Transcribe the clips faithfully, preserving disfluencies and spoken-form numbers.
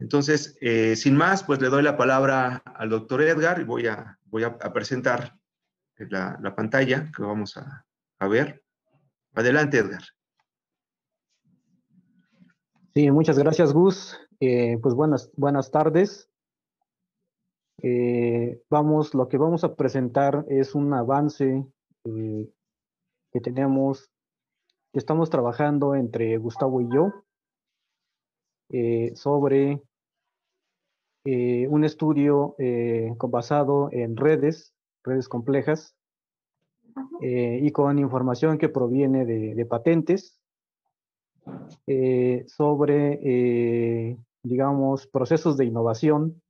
Entonces, eh, sin más, pues le doy la palabra al doctor Edgar y voy a, voy a, a presentar la, la, pantalla que vamos a, a ver. Adelante, Edgar. Sí, muchas gracias, Gus. Eh, pues buenas, buenas tardes. Eh, vamos, lo que vamos a presentar es un avance eh, que tenemos, que estamos trabajando entre Gustavo y yo eh, sobre eh, un estudio eh, basado en redes, redes complejas eh, y con información que proviene de, de patentes eh, sobre, eh, digamos, procesos de innovación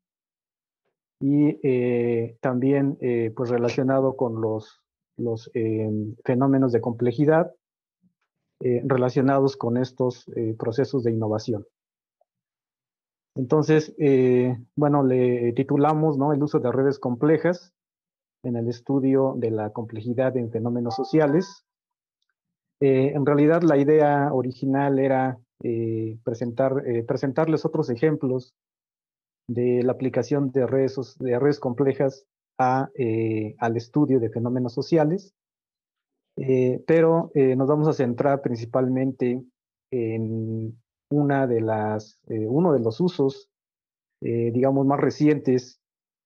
y eh, también eh, pues relacionado con los, los eh, fenómenos de complejidad eh, relacionados con estos eh, procesos de innovación. Entonces, eh, bueno, le titulamos, ¿no?, el uso de redes complejas en el estudio de la complejidad en fenómenos sociales. Eh, en realidad, la idea original era eh, presentar, eh, presentarles otros ejemplos de la aplicación de redes, de redes complejas a, eh, al estudio de fenómenos sociales, eh, pero eh, nos vamos a centrar principalmente en una de las, eh, uno de los usos, eh, digamos, más recientes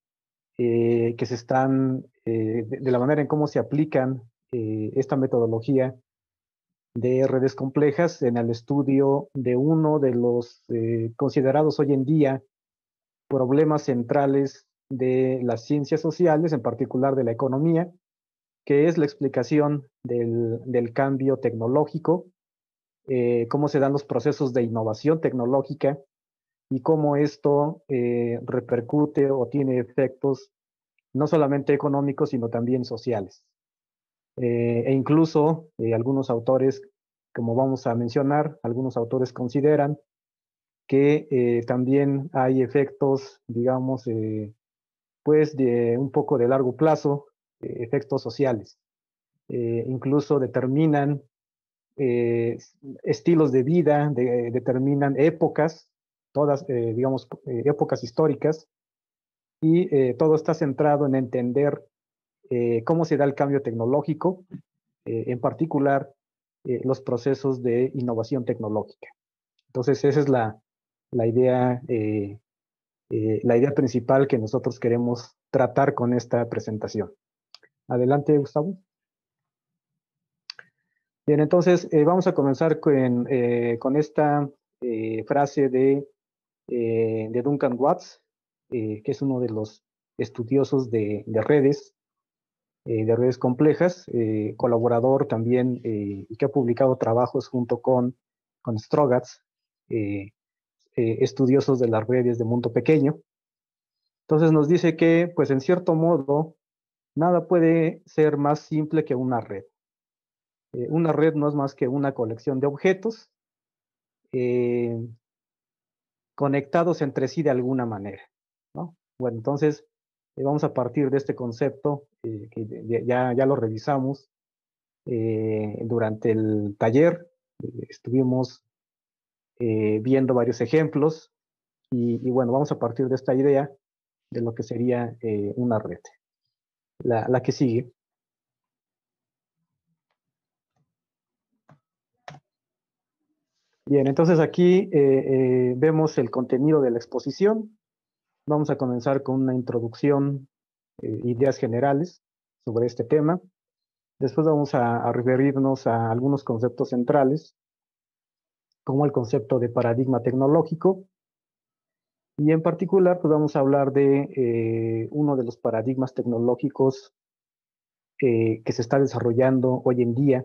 eh, que se están, eh, de, de la manera en cómo se aplican eh, esta metodología de redes complejas en el estudio de uno de los eh, considerados hoy en día problemas centrales de las ciencias sociales, en particular de la economía, que es la explicación del, del cambio tecnológico, eh, cómo se dan los procesos de innovación tecnológica y cómo esto eh, repercute o tiene efectos no solamente económicos, sino también sociales. Eh, e incluso eh, algunos autores, como vamos a mencionar, algunos autores consideran que eh, también hay efectos, digamos, eh, pues de un poco de largo plazo, eh, efectos sociales. Eh, incluso determinan eh, estilos de vida, de, determinan épocas, todas, eh, digamos, eh, épocas históricas, y eh, todo está centrado en entender eh, cómo se da el cambio tecnológico, eh, en particular eh, los procesos de innovación tecnológica. Entonces, esa es la, la idea eh, eh, la idea principal que nosotros queremos tratar con esta presentación. Adelante, Gustavo. Bien, entonces eh, vamos a comenzar con, eh, con esta eh, frase de, eh, de Duncan Watts, eh, que es uno de los estudiosos de, de redes, eh, de redes complejas, eh, colaborador también eh, y que ha publicado trabajos junto con, con Strogatz, eh, eh, estudiosos de las redes de mundo pequeño. Entonces nos dice que, pues en cierto modo, nada puede ser más simple que una red. Eh, una red no es más que una colección de objetos eh, conectados entre sí de alguna manera, ¿no? Bueno, entonces eh, vamos a partir de este concepto eh, que ya, ya lo revisamos eh, durante el taller. Eh, estuvimos eh, viendo varios ejemplos y, y bueno, vamos a partir de esta idea de lo que sería eh, una red. La, la que sigue. Bien, entonces aquí eh, eh, vemos el contenido de la exposición. Vamos a comenzar con una introducción, eh, ideas generales sobre este tema. Después vamos a, a referirnos a algunos conceptos centrales, como el concepto de paradigma tecnológico. Y en particular, pues vamos a hablar de eh, uno de los paradigmas tecnológicos eh, que se está desarrollando hoy en día,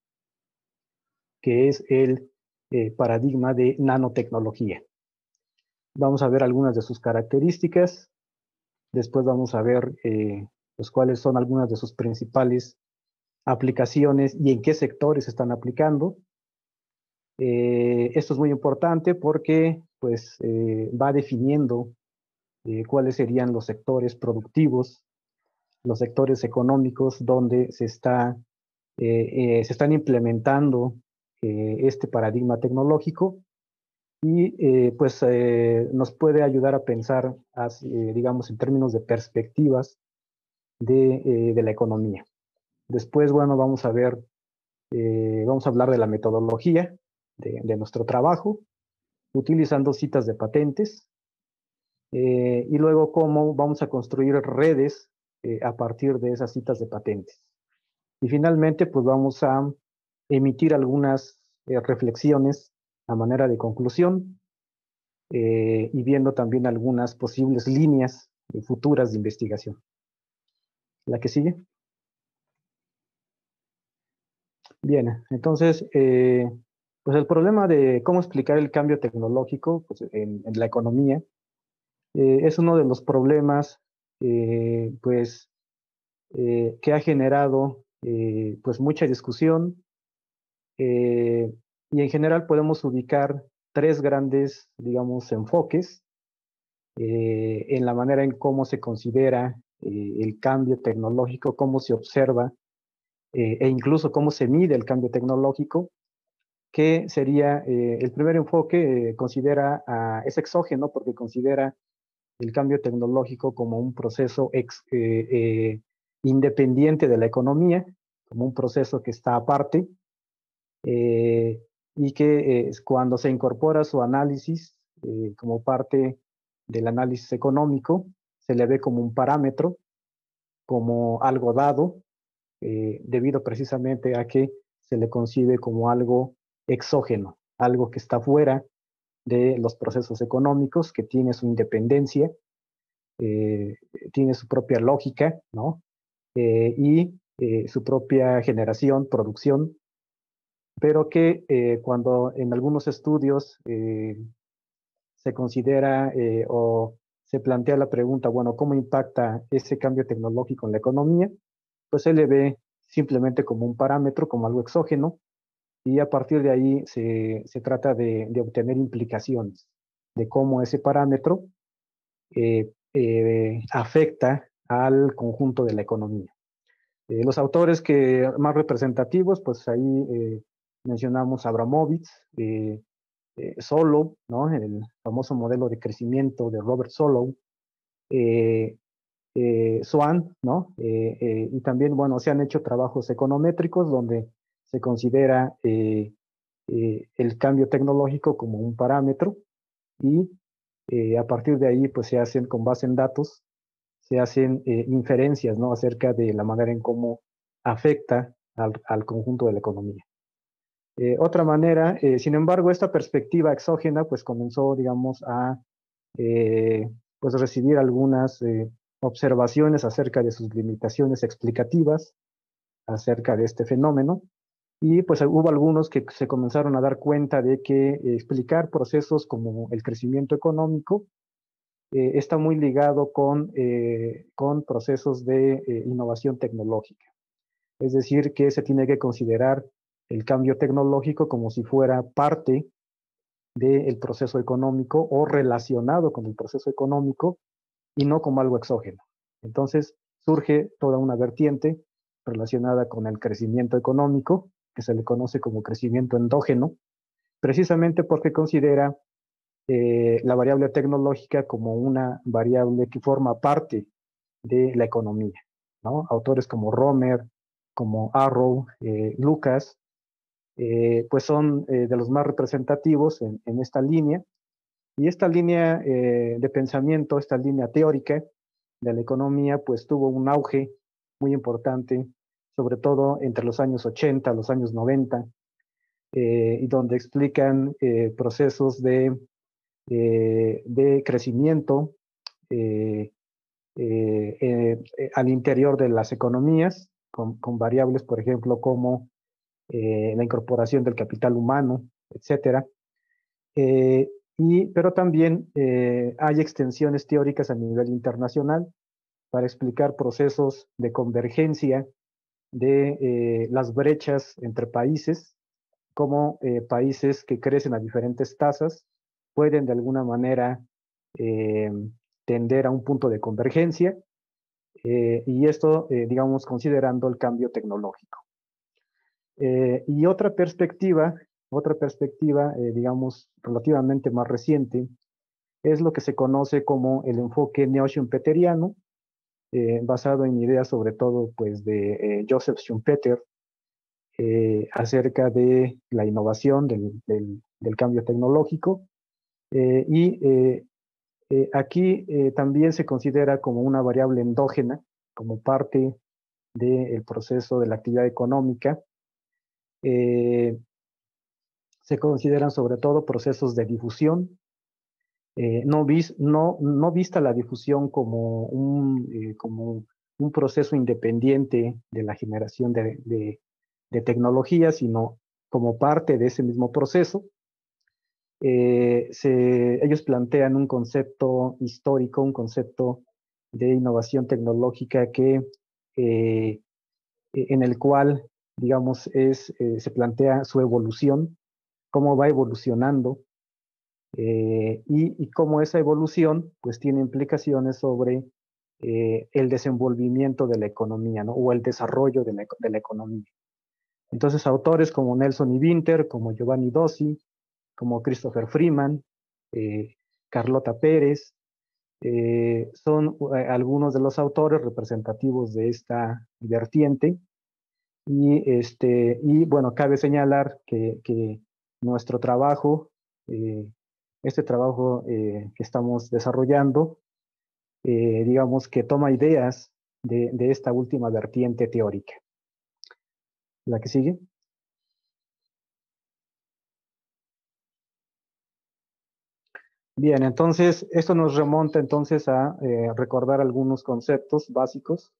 que es el eh, paradigma de nanotecnología. Vamos a ver algunas de sus características. Después vamos a ver eh, pues, cuáles son algunas de sus principales aplicaciones y en qué sectores se están aplicando. Eh, esto es muy importante porque pues, eh, va definiendo eh, cuáles serían los sectores productivos, los sectores económicos donde se, está, eh, eh, se están implementando eh, este paradigma tecnológico y eh, pues eh, nos puede ayudar a pensar, así, eh, digamos, en términos de perspectivas de, eh, de la economía. Después, bueno, vamos a ver, eh, vamos a hablar de la metodología de, de nuestro trabajo, utilizando citas de patentes, eh, y luego cómo vamos a construir redes eh, a partir de esas citas de patentes. Y finalmente, pues vamos a emitir algunas eh, reflexiones a manera de conclusión, eh, y viendo también algunas posibles líneas eh, futuras de investigación. ¿La que sigue? Bien, entonces, eh, pues el problema de cómo explicar el cambio tecnológico pues, en, en la economía eh, es uno de los problemas eh, pues, eh, que ha generado eh, pues mucha discusión, eh, y en general podemos ubicar tres grandes, digamos, enfoques eh, en la manera en cómo se considera eh, el cambio tecnológico, cómo se observa eh, e incluso cómo se mide el cambio tecnológico, que sería eh, el primer enfoque, eh, considera, a, es exógeno porque considera el cambio tecnológico como un proceso ex, eh, eh, independiente de la economía, como un proceso que está aparte, eh, y que eh, cuando se incorpora su análisis eh, como parte del análisis económico, se le ve como un parámetro, como algo dado, eh, debido precisamente a que se le concibe como algo exógeno, algo que está fuera de los procesos económicos, que tiene su independencia, eh, tiene su propia lógica, ¿no? Eh, y eh, su propia generación, producción, pero que eh, cuando en algunos estudios eh, se considera eh, o se plantea la pregunta, bueno, ¿cómo impacta ese cambio tecnológico en la economía? Pues se le ve simplemente como un parámetro, como algo exógeno, y a partir de ahí se, se trata de, de, obtener implicaciones de cómo ese parámetro eh, eh, afecta al conjunto de la economía. Eh, los autores que más representativos, pues ahí eh, mencionamos a Abramovich, eh, eh, Solow, ¿no? El famoso modelo de crecimiento de Robert Solow, eh, eh, Swan, ¿no? Eh, eh, y también, bueno, se han hecho trabajos econométricos donde se considera eh, eh, el cambio tecnológico como un parámetro y eh, a partir de ahí, pues se hacen, con base en datos, se hacen eh, inferencias, ¿no? Acerca de la manera en cómo afecta al, al conjunto de la economía. Eh, otra manera, eh, sin embargo, esta perspectiva exógena, pues comenzó, digamos, a eh, pues recibir algunas eh, observaciones acerca de sus limitaciones explicativas acerca de este fenómeno, y pues hubo algunos que se comenzaron a dar cuenta de que eh, explicar procesos como el crecimiento económico eh, está muy ligado con, eh, con procesos de eh, innovación tecnológica. Es decir, que se tiene que considerar el cambio tecnológico como si fuera parte del proceso económico o relacionado con el proceso económico y no como algo exógeno. Entonces surge toda una vertiente relacionada con el crecimiento económico, que se le conoce como crecimiento endógeno, precisamente porque considera eh, la variable tecnológica como una variable que forma parte de la economía, ¿no? Autores como Romer, como Arrow, eh, Lucas, eh, pues son eh, de los más representativos en, en esta línea. Y esta línea eh, de pensamiento, esta línea teórica de la economía, pues tuvo un auge muy importante, sobre todo entre los años ochenta, los años noventa, eh, y donde explican eh, procesos de, eh, de crecimiento eh, eh, eh, eh, al interior de las economías, con, con variables, por ejemplo, como eh, la incorporación del capital humano, etcétera. Eh, y, pero también eh, hay extensiones teóricas a nivel internacional para explicar procesos de convergencia de eh, las brechas entre países, como eh, países que crecen a diferentes tasas pueden de alguna manera eh, tender a un punto de convergencia, eh, y esto, eh, digamos, considerando el cambio tecnológico. Eh, y otra perspectiva Otra perspectiva, eh, digamos, relativamente más reciente, es lo que se conoce como el enfoque neo-schumpeteriano, eh, basado en ideas sobre todo pues, de eh, Joseph Schumpeter, eh, acerca de la innovación, del, del, del cambio tecnológico. Eh, y eh, eh, aquí eh, también se considera como una variable endógena, como parte del proceso de la actividad económica. Eh, se consideran sobre todo procesos de difusión, eh, no, vis, no, no vista la difusión como un, eh, como un proceso independiente de la generación de, de, de tecnología, sino como parte de ese mismo proceso. Eh, se, ellos plantean un concepto histórico, un concepto de innovación tecnológica que, eh, en el cual, digamos, es, eh, se plantea su evolución, cómo va evolucionando eh, y, y cómo esa evolución pues tiene implicaciones sobre eh, el desenvolvimiento de la economía, ¿no? O el desarrollo de la, de la economía. Entonces, autores como Nelson y Winter, como Giovanni Dossi, como Christopher Freeman, eh, Carlota Pérez, eh, son eh, algunos de los autores representativos de esta vertiente. Y, este, y bueno, cabe señalar que, que nuestro trabajo, eh, este trabajo eh, que estamos desarrollando, eh, digamos que toma ideas de, de esta última vertiente teórica. ¿La que sigue? Bien, entonces esto nos remonta entonces a eh, recordar algunos conceptos básicos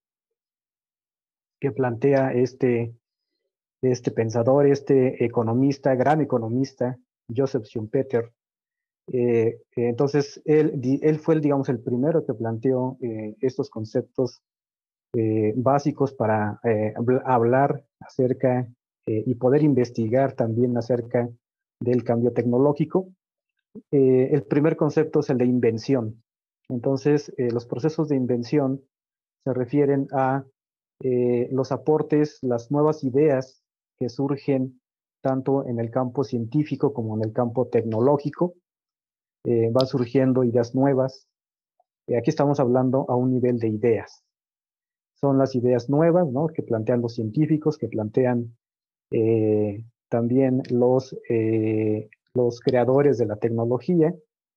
que plantea este, este pensador, este economista, gran economista, Joseph Schumpeter. Eh, entonces, él, él fue, digamos, el primero que planteó eh, estos conceptos eh, básicos para eh, hablar acerca eh, y poder investigar también acerca del cambio tecnológico. Eh, el primer concepto es el de invención. Entonces, eh, los procesos de invención se refieren a eh, los aportes, las nuevas ideas que surgen tanto en el campo científico como en el campo tecnológico. Eh, van surgiendo ideas nuevas. Eh, aquí estamos hablando a un nivel de ideas. Son las ideas nuevas, ¿no? Que plantean los científicos, que plantean eh, también los, eh, los creadores de la tecnología.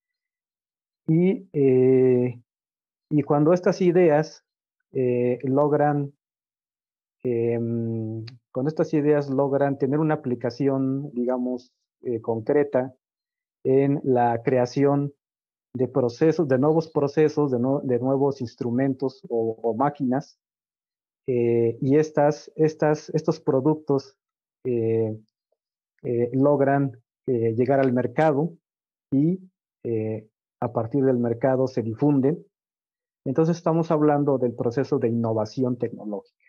Y, eh, y cuando estas ideas eh, logran, eh, cuando estas ideas logran tener una aplicación, digamos, eh, concreta en la creación de procesos, de nuevos procesos, de, no, de nuevos instrumentos o, o máquinas, eh, y estas, estas, estos productos eh, eh, logran eh, llegar al mercado y eh, a partir del mercado se difunden. Entonces estamos hablando del proceso de innovación tecnológica.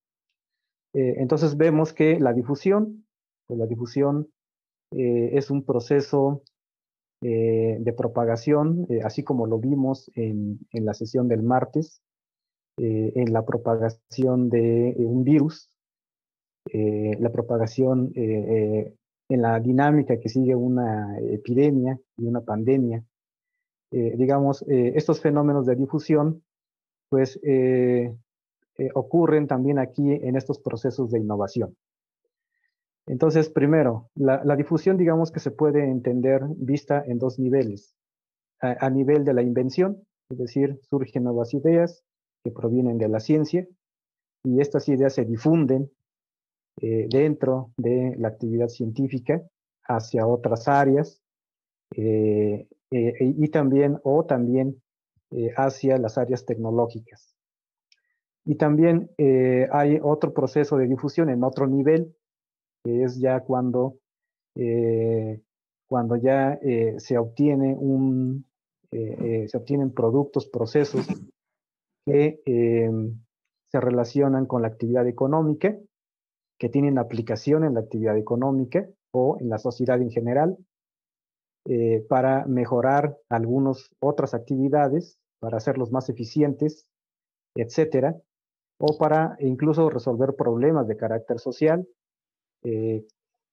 Eh, entonces vemos que la difusión, pues la difusión eh, es un proceso eh, de propagación, eh, así como lo vimos en, en la sesión del martes, eh, en la propagación de eh, un virus, eh, la propagación eh, eh, en la dinámica que sigue una epidemia y una pandemia. Eh, digamos, eh, estos fenómenos de difusión, pues, eh, eh, ocurren también aquí en estos procesos de innovación. Entonces, primero, la, la difusión, digamos que se puede entender vista en dos niveles. A, a nivel de la invención, es decir, surgen nuevas ideas que provienen de la ciencia y estas ideas se difunden eh, dentro de la actividad científica hacia otras áreas eh, eh, y también o también eh, hacia las áreas tecnológicas. Y también eh, hay otro proceso de difusión en otro nivel, que es ya cuando, eh, cuando ya eh, se obtiene un, eh, eh, se obtienen productos, procesos que eh, se relacionan con la actividad económica, que tienen aplicación en la actividad económica o en la sociedad en general, eh, para mejorar algunas otras actividades, para hacerlos más eficientes, etcétera, o para incluso resolver problemas de carácter social, eh,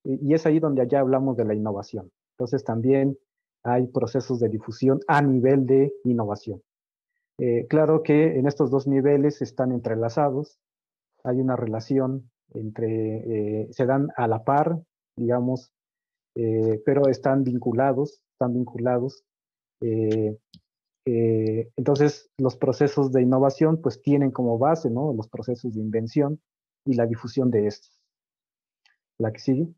y es ahí donde ya hablamos de la innovación. Entonces también hay procesos de difusión a nivel de innovación. Eh, claro que en estos dos niveles están entrelazados, hay una relación entre, eh, se dan a la par, digamos, eh, pero están vinculados, están vinculados. Eh, eh, entonces, los procesos de innovación pues tienen como base, ¿no?, los procesos de invención y la difusión de estos. La que sigue.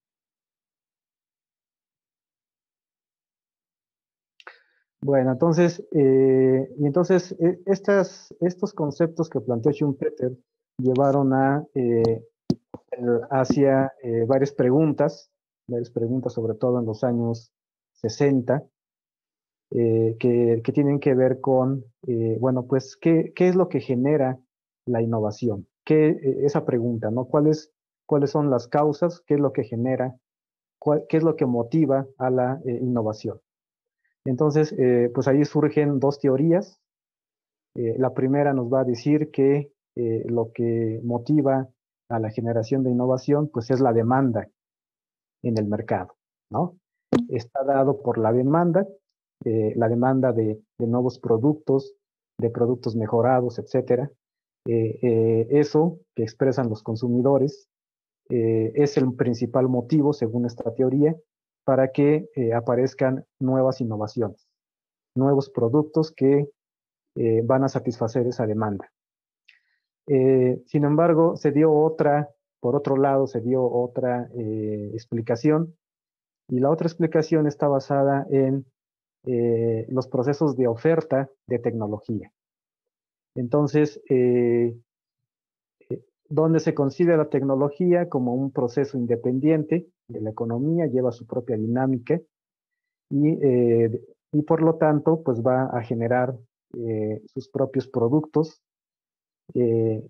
Bueno, entonces, eh, y entonces eh, estas, estos conceptos que planteó Schumpeter llevaron a, eh, hacia eh, varias preguntas, varias preguntas sobre todo en los años sesenta, eh, que, que, tienen que ver con, eh, bueno, pues, ¿qué, ¿qué es lo que genera la innovación? ¿Qué, eh, esa pregunta, ¿no? ¿Cuáles, ¿Cuáles son las causas? ¿Qué es lo que genera? Cuál, ¿Qué es lo que motiva a la eh, innovación? Entonces, eh, pues ahí surgen dos teorías. Eh, la primera nos va a decir que eh, lo que motiva a la generación de innovación, pues es la demanda en el mercado, ¿no? Está dado por la demanda, eh, la demanda de, de, nuevos productos, de productos mejorados, etcétera. Eh, eh, eso que expresan los consumidores eh, es el principal motivo, según esta teoría, para que eh, aparezcan nuevas innovaciones, nuevos productos que eh, van a satisfacer esa demanda. Eh, sin embargo, se dio otra, por otro lado, se dio otra eh, explicación, y la otra explicación está basada en eh, los procesos de oferta de tecnología. Entonces, eh, donde se considera la tecnología como un proceso independiente de la economía, lleva su propia dinámica y, eh, y por lo tanto, pues va a generar eh, sus propios productos. Eh,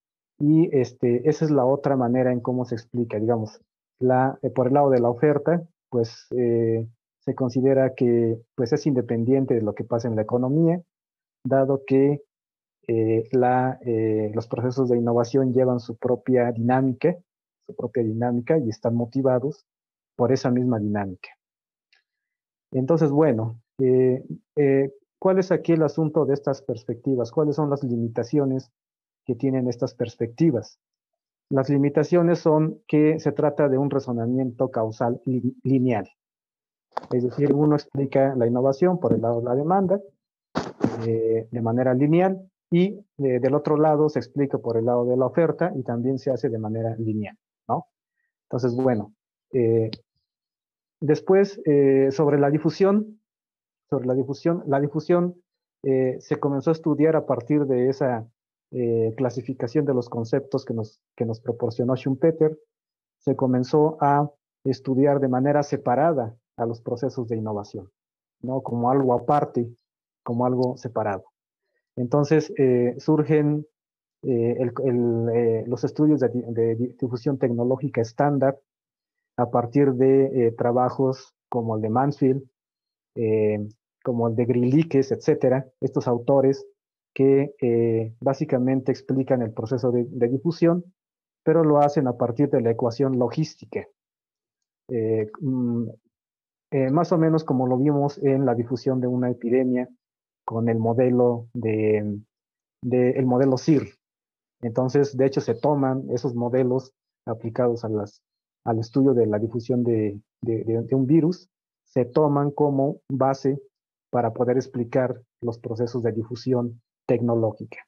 y este, esa es la otra manera en cómo se explica, digamos, la, eh, por el lado de la oferta, pues eh, se considera que pues, es independiente de lo que pasa en la economía, dado que eh, la, eh, los procesos de innovación llevan su propia dinámica, su propia dinámica y están motivados por esa misma dinámica. Entonces, bueno, eh, eh, ¿cuál es aquí el asunto de estas perspectivas? ¿Cuáles son las limitaciones que tienen estas perspectivas? Las limitaciones son que se trata de un razonamiento causal li lineal. Es decir, uno explica la innovación por el lado de la demanda eh, de manera lineal y eh, del otro lado se explica por el lado de la oferta y también se hace de manera lineal, ¿no? Entonces, bueno, eh, después eh, sobre la difusión, sobre la difusión, la difusión eh, se comenzó a estudiar a partir de esa eh, clasificación de los conceptos que nos, que nos proporcionó Schumpeter. Se comenzó a estudiar de manera separada a los procesos de innovación, ¿no? Como algo aparte, como algo separado. Entonces eh, surgen eh, el, el, eh, los estudios de, de, difusión tecnológica estándar a partir de eh, trabajos como el de Mansfield, eh, como el de Grilliques, etcétera, estos autores que eh, básicamente explican el proceso de, de difusión, pero lo hacen a partir de la ecuación logística. Eh, mm, eh, más o menos como lo vimos en la difusión de una epidemia con el modelo de, de el modelo S I R. Entonces, de hecho, se toman esos modelos aplicados a las, al estudio de la difusión de, de, de, de un virus, se toman como base para poder explicar los procesos de difusión tecnológica.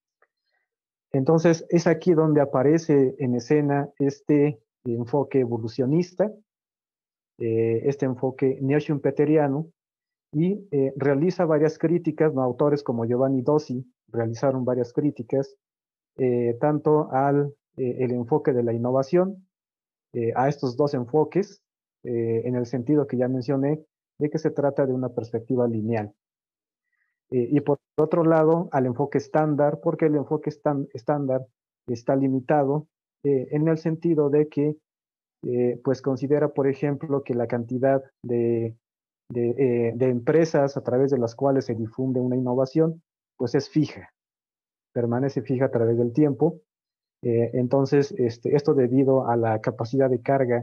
Entonces, es aquí donde aparece en escena este enfoque evolucionista, eh, este enfoque neo-schumpeteriano, y eh, realiza varias críticas, ¿no? Autores como Giovanni Dossi realizaron varias críticas, eh, tanto al eh, el enfoque de la innovación, eh, a estos dos enfoques, eh, en el sentido que ya mencioné, de que se trata de una perspectiva lineal. Eh, y por otro lado, al enfoque estándar, porque el enfoque estándar está limitado eh, en el sentido de que eh, pues considera, por ejemplo, que la cantidad de, de, eh, de empresas a través de las cuales se difunde una innovación, pues es fija, permanece fija a través del tiempo. Eh, entonces, este, esto debido a la capacidad de carga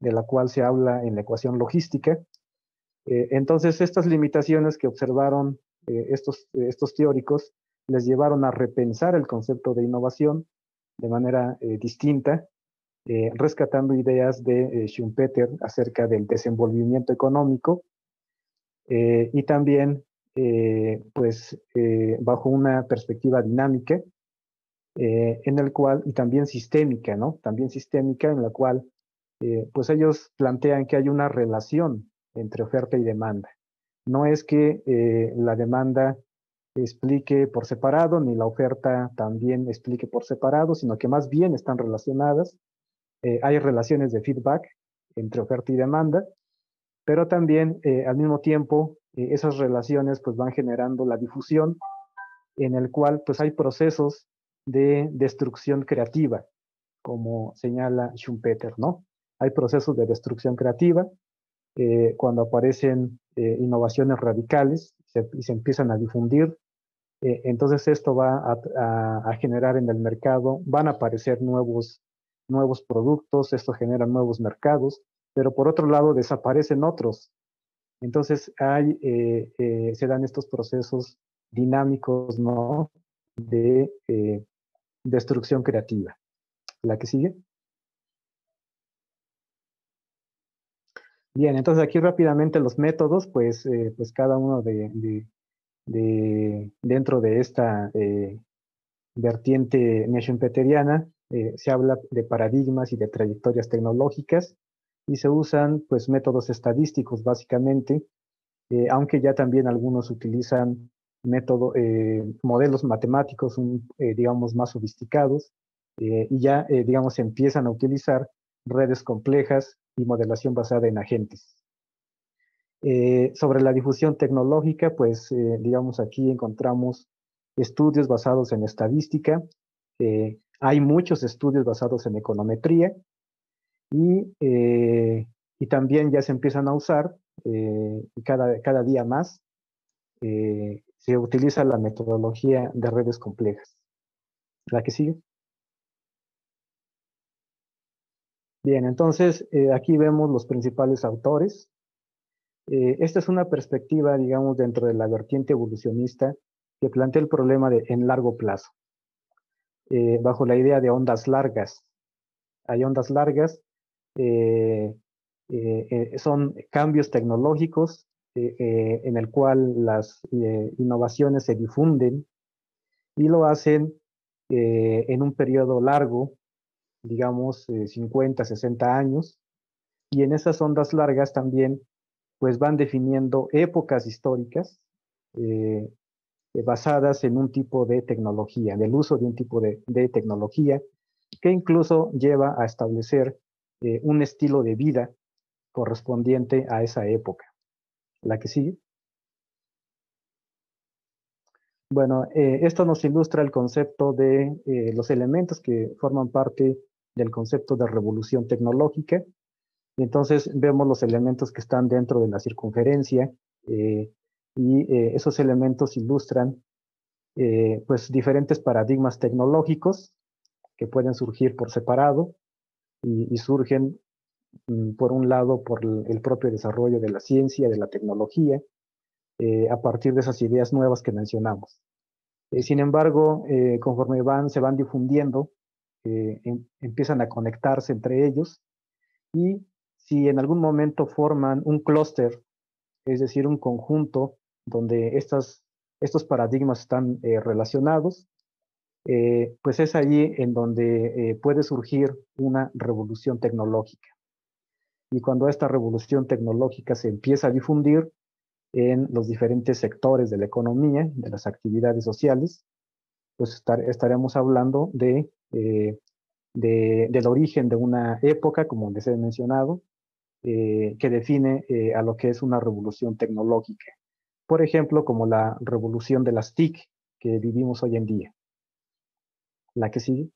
de la cual se habla en la ecuación logística. Eh, entonces, estas limitaciones que observaron eh, estos, estos teóricos les llevaron a repensar el concepto de innovación de manera eh, distinta, eh, rescatando ideas de eh, Schumpeter acerca del desenvolvimiento económico eh, y también, eh, pues, eh, bajo una perspectiva dinámica, eh, en el cual, y también sistémica, ¿no? También sistémica, en la cual, eh, pues ellos plantean que hay una relación entre oferta y demanda. No es que eh, la demanda explique por separado, ni la oferta también explique por separado, sino que más bien están relacionadas. Eh, hay relaciones de feedback entre oferta y demanda, pero también eh, al mismo tiempo eh, esas relaciones pues van generando la difusión en el cual pues hay procesos de destrucción creativa, como señala Schumpeter, ¿no? Hay procesos de destrucción creativa eh, cuando aparecen eh, innovaciones radicales se, y se empiezan a difundir. Eh, entonces esto va a, a, a, generar en el mercado, van a aparecer nuevos, nuevos productos, esto genera nuevos mercados, pero por otro lado desaparecen otros. Entonces hay, eh, eh, se dan estos procesos dinámicos, ¿no? De eh, destrucción creativa. ¿La que sigue? Bien, entonces aquí rápidamente los métodos, pues, eh, pues cada uno de, de, de dentro de esta eh, vertiente schumpeteriana, eh, se habla de paradigmas y de trayectorias tecnológicas y se usan pues métodos estadísticos básicamente, eh, aunque ya también algunos utilizan método, eh, modelos matemáticos, un, eh, digamos, más sofisticados, eh, y ya, eh, digamos, se empiezan a utilizar redes complejas y modelación basada en agentes. Eh, sobre la difusión tecnológica, pues, eh, digamos, aquí encontramos estudios basados en estadística, eh, hay muchos estudios basados en econometría, y, eh, y también ya se empiezan a usar, eh, cada, cada día más, eh, se utiliza la metodología de redes complejas. ¿La que sigue? Bien, entonces eh, aquí vemos los principales autores. Eh, esta es una perspectiva, digamos, dentro de la vertiente evolucionista que plantea el problema de en largo plazo, eh, bajo la idea de ondas largas. Hay ondas largas, eh, eh, eh, son cambios tecnológicos eh, eh, en el cual las eh, innovaciones se difunden y lo hacen eh, en un periodo largo, digamos eh, cincuenta, sesenta años, y en esas ondas largas también pues van definiendo épocas históricas eh, eh, basadas en un tipo de tecnología, del uso de un tipo de, de tecnología que incluso lleva a establecer eh, un estilo de vida correspondiente a esa época. ¿La que sigue? Bueno, eh, esto nos ilustra el concepto de eh, los elementos que forman parte del concepto de revolución tecnológica. Y entonces vemos los elementos que están dentro de la circunferencia eh, y eh, esos elementos ilustran eh, pues diferentes paradigmas tecnológicos que pueden surgir por separado y, y surgen mm, por un lado por el propio desarrollo de la ciencia, de la tecnología, eh, a partir de esas ideas nuevas que mencionamos. Eh, sin embargo, eh, conforme van, se van difundiendo, eh, em, empiezan a conectarse entre ellos y si en algún momento forman un clúster, es decir, un conjunto donde estas, estos paradigmas están eh, relacionados, eh, pues es allí en donde eh, puede surgir una revolución tecnológica. Y cuando esta revolución tecnológica se empieza a difundir en los diferentes sectores de la economía, de las actividades sociales, pues estar, estaremos hablando de, eh, de, del origen de una época, como les he mencionado, eh, que define eh, a lo que es una revolución tecnológica. Por ejemplo, como la revolución de las T I C que vivimos hoy en día. ¿La que sigue?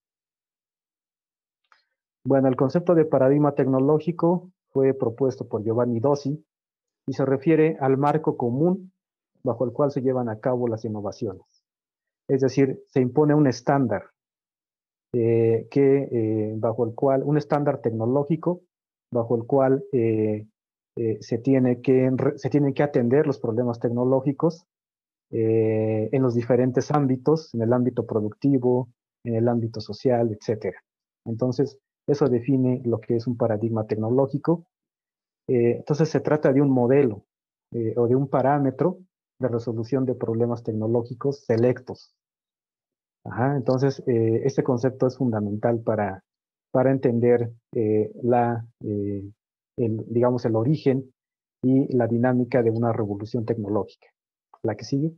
Bueno, el concepto de paradigma tecnológico fue propuesto por Giovanni Dossi y se refiere al marco común bajo el cual se llevan a cabo las innovaciones. Es decir, se impone un estándar eh, que, eh, bajo el cual, un estándar tecnológico bajo el cual eh, eh, se, tiene que, se tienen que atender los problemas tecnológicos eh, en los diferentes ámbitos, en el ámbito productivo, en el ámbito social, etcétera. Entonces, eso define lo que es un paradigma tecnológico. Eh, entonces, se trata de un modelo eh, o de un parámetro de resolución de problemas tecnológicos selectos. Ajá, entonces, eh, este concepto es fundamental para, para entender eh, la, eh, el, digamos, el origen y la dinámica de una revolución tecnológica. La que sigue.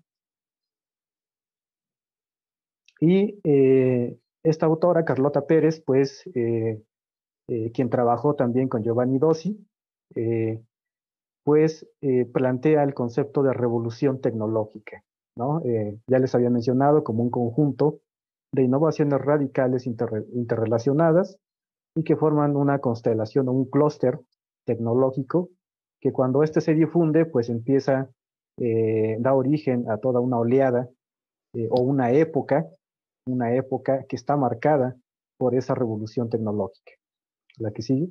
Y eh, esta autora, Carlota Pérez, pues, eh, eh, quien trabajó también con Giovanni Dossi, eh, pues eh, plantea el concepto de revolución tecnológica, ¿no? Eh, ya les había mencionado como un conjunto de innovaciones radicales inter interrelacionadas y que forman una constelación o un clúster tecnológico que cuando éste se difunde, pues empieza, eh, da origen a toda una oleada eh, o una época, una época que está marcada por esa revolución tecnológica. La que sigue.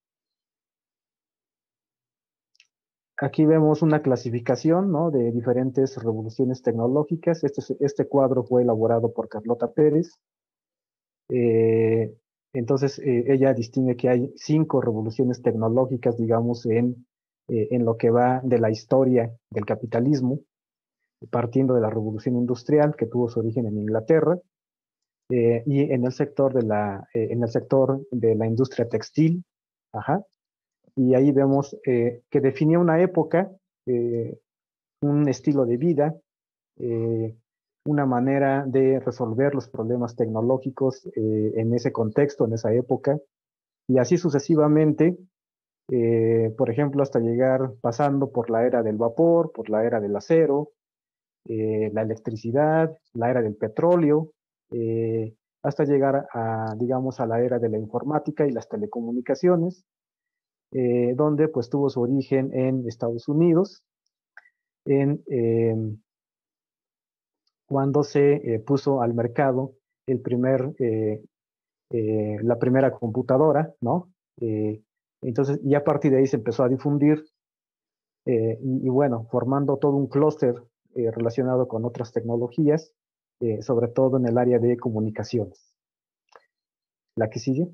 Aquí vemos una clasificación, ¿no?, de diferentes revoluciones tecnológicas. Este, este cuadro fue elaborado por Carlota Pérez. Eh, entonces, eh, ella distingue que hay cinco revoluciones tecnológicas, digamos, en, eh, en lo que va de la historia del capitalismo, partiendo de la revolución industrial, que tuvo su origen en Inglaterra, eh, y en el sector de la, eh, en el sector de la industria textil. Ajá. Y ahí vemos eh, que definía una época, eh, un estilo de vida, eh, una manera de resolver los problemas tecnológicos eh, en ese contexto, en esa época, y así sucesivamente, eh, por ejemplo, hasta llegar pasando por la era del vapor, por la era del acero, eh, la electricidad, la era del petróleo, eh, hasta llegar a, digamos, a la era de la informática y las telecomunicaciones, eh, donde pues tuvo su origen en Estados Unidos, en, eh, cuando se eh, puso al mercado el primer, eh, eh, la primera computadora, ¿no? Eh, entonces, y a partir de ahí se empezó a difundir, eh, y, y, bueno, formando todo un clúster eh, relacionado con otras tecnologías, eh, sobre todo en el área de comunicaciones. La que sigue.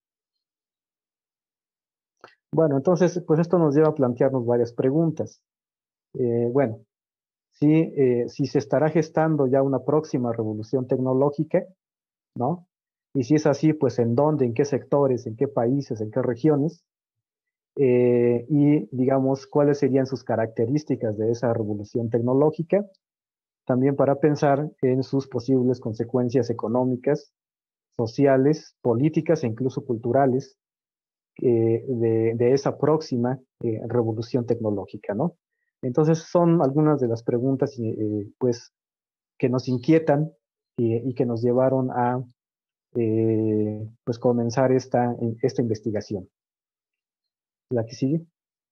Bueno, entonces, pues esto nos lleva a plantearnos varias preguntas. Eh, bueno, si, eh, si se estará gestando ya una próxima revolución tecnológica, ¿no? Y si es así, pues en dónde, en qué sectores, en qué países, en qué regiones, eh, y digamos cuáles serían sus características de esa revolución tecnológica, también para pensar en sus posibles consecuencias económicas, sociales, políticas e incluso culturales eh, de, de, esa próxima eh, revolución tecnológica, ¿no? Entonces son algunas de las preguntas eh, pues, que nos inquietan y, y que nos llevaron a eh, pues comenzar esta, esta investigación. La que sigue.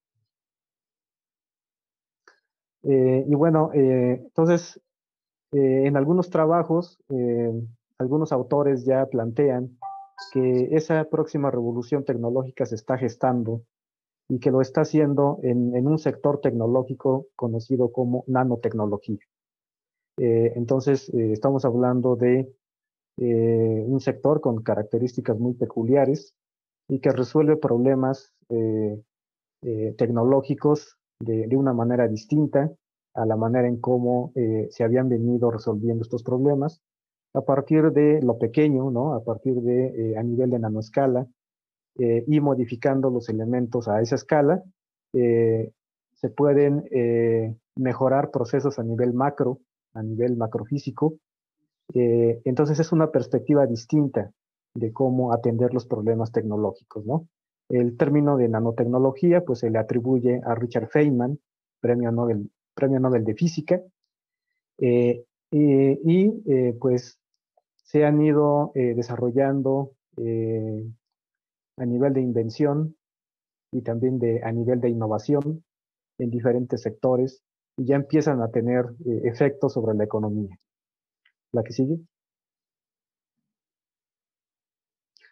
Eh, y bueno, eh, entonces, eh, en algunos trabajos, eh, algunos autores ya plantean que esa próxima revolución tecnológica se está gestando y que lo está haciendo en, en un sector tecnológico conocido como nanotecnología. Eh, entonces, eh, estamos hablando de eh, un sector con características muy peculiares y que resuelve problemas eh, eh, tecnológicos de, de, una manera distinta a la manera en cómo eh, se habían venido resolviendo estos problemas, a partir de lo pequeño, ¿no? A partir de, eh, a nivel de nanoescala, eh, y modificando los elementos a esa escala, eh, se pueden eh, mejorar procesos a nivel macro, a nivel macrofísico. Eh, entonces es una perspectiva distinta de cómo atender los problemas tecnológicos, ¿no? El término de nanotecnología pues se le atribuye a Richard Feynman, premio Nobel, premio Nobel de Física, eh, eh, y eh, pues se han ido eh, desarrollando eh, a nivel de invención y también de, a nivel de innovación en diferentes sectores y ya empiezan a tener eh, efectos sobre la economía. La que sigue.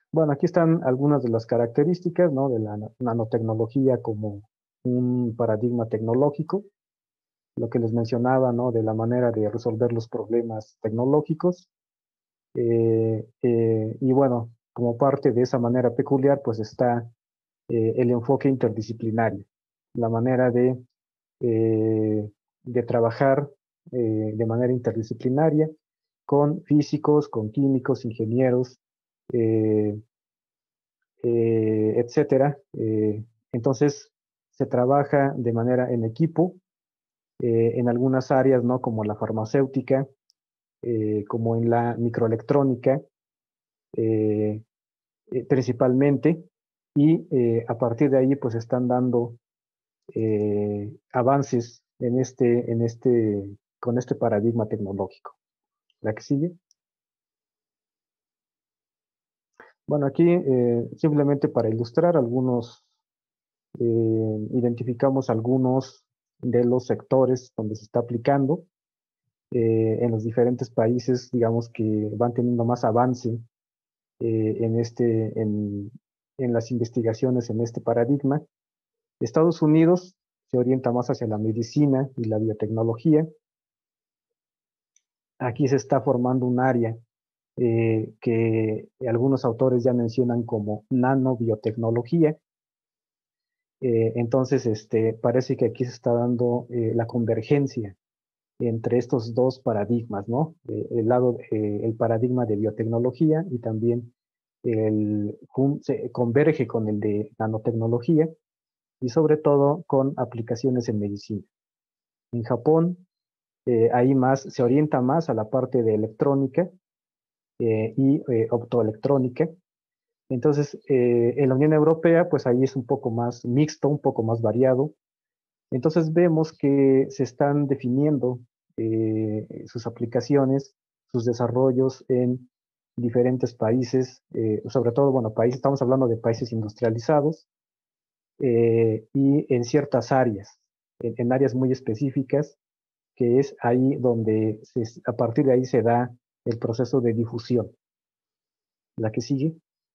Bueno, aquí están algunas de las características, ¿no?, de la nanotecnología como un paradigma tecnológico, lo que les mencionaba, ¿no?, de la manera de resolver los problemas tecnológicos. Eh, eh, y bueno, como parte de esa manera peculiar, pues está eh, el enfoque interdisciplinario, la manera de, eh, de trabajar eh, de manera interdisciplinaria con físicos, con químicos, ingenieros, eh, eh, etcétera. Eh, entonces, se trabaja de manera en equipo, eh, en algunas áreas, ¿no?, como la farmacéutica, eh, como en la microelectrónica, eh, eh, principalmente, y eh, a partir de ahí, pues están dando eh, avances en este, en este, con este paradigma tecnológico. ¿La que sigue? Bueno, aquí eh, simplemente para ilustrar algunos, eh, identificamos algunos de los sectores donde se está aplicando eh, en los diferentes países, digamos, que van teniendo más avance eh, en, este, en, en las investigaciones en este paradigma. Estados Unidos se orienta más hacia la medicina y la biotecnología. Aquí se está formando un área eh, que algunos autores ya mencionan como nanobiotecnología. Eh, entonces, este, parece que aquí se está dando eh, la convergencia entre estos dos paradigmas, ¿no? Eh, el lado, eh, el paradigma de biotecnología y también el, se converge con el de nanotecnología y sobre todo con aplicaciones en medicina. En Japón, eh, ahí más, se orienta más a la parte de electrónica eh, y eh, optoelectrónica. Entonces, eh, en la Unión Europea, pues ahí es un poco más mixto, un poco más variado. Entonces vemos que se están definiendo eh, sus aplicaciones, sus desarrollos en diferentes países, eh, sobre todo, bueno, países, estamos hablando de países industrializados, eh, y en ciertas áreas, en, en, áreas muy específicas, que es ahí donde se, a partir de ahí se da el proceso de difusión. La que sigue.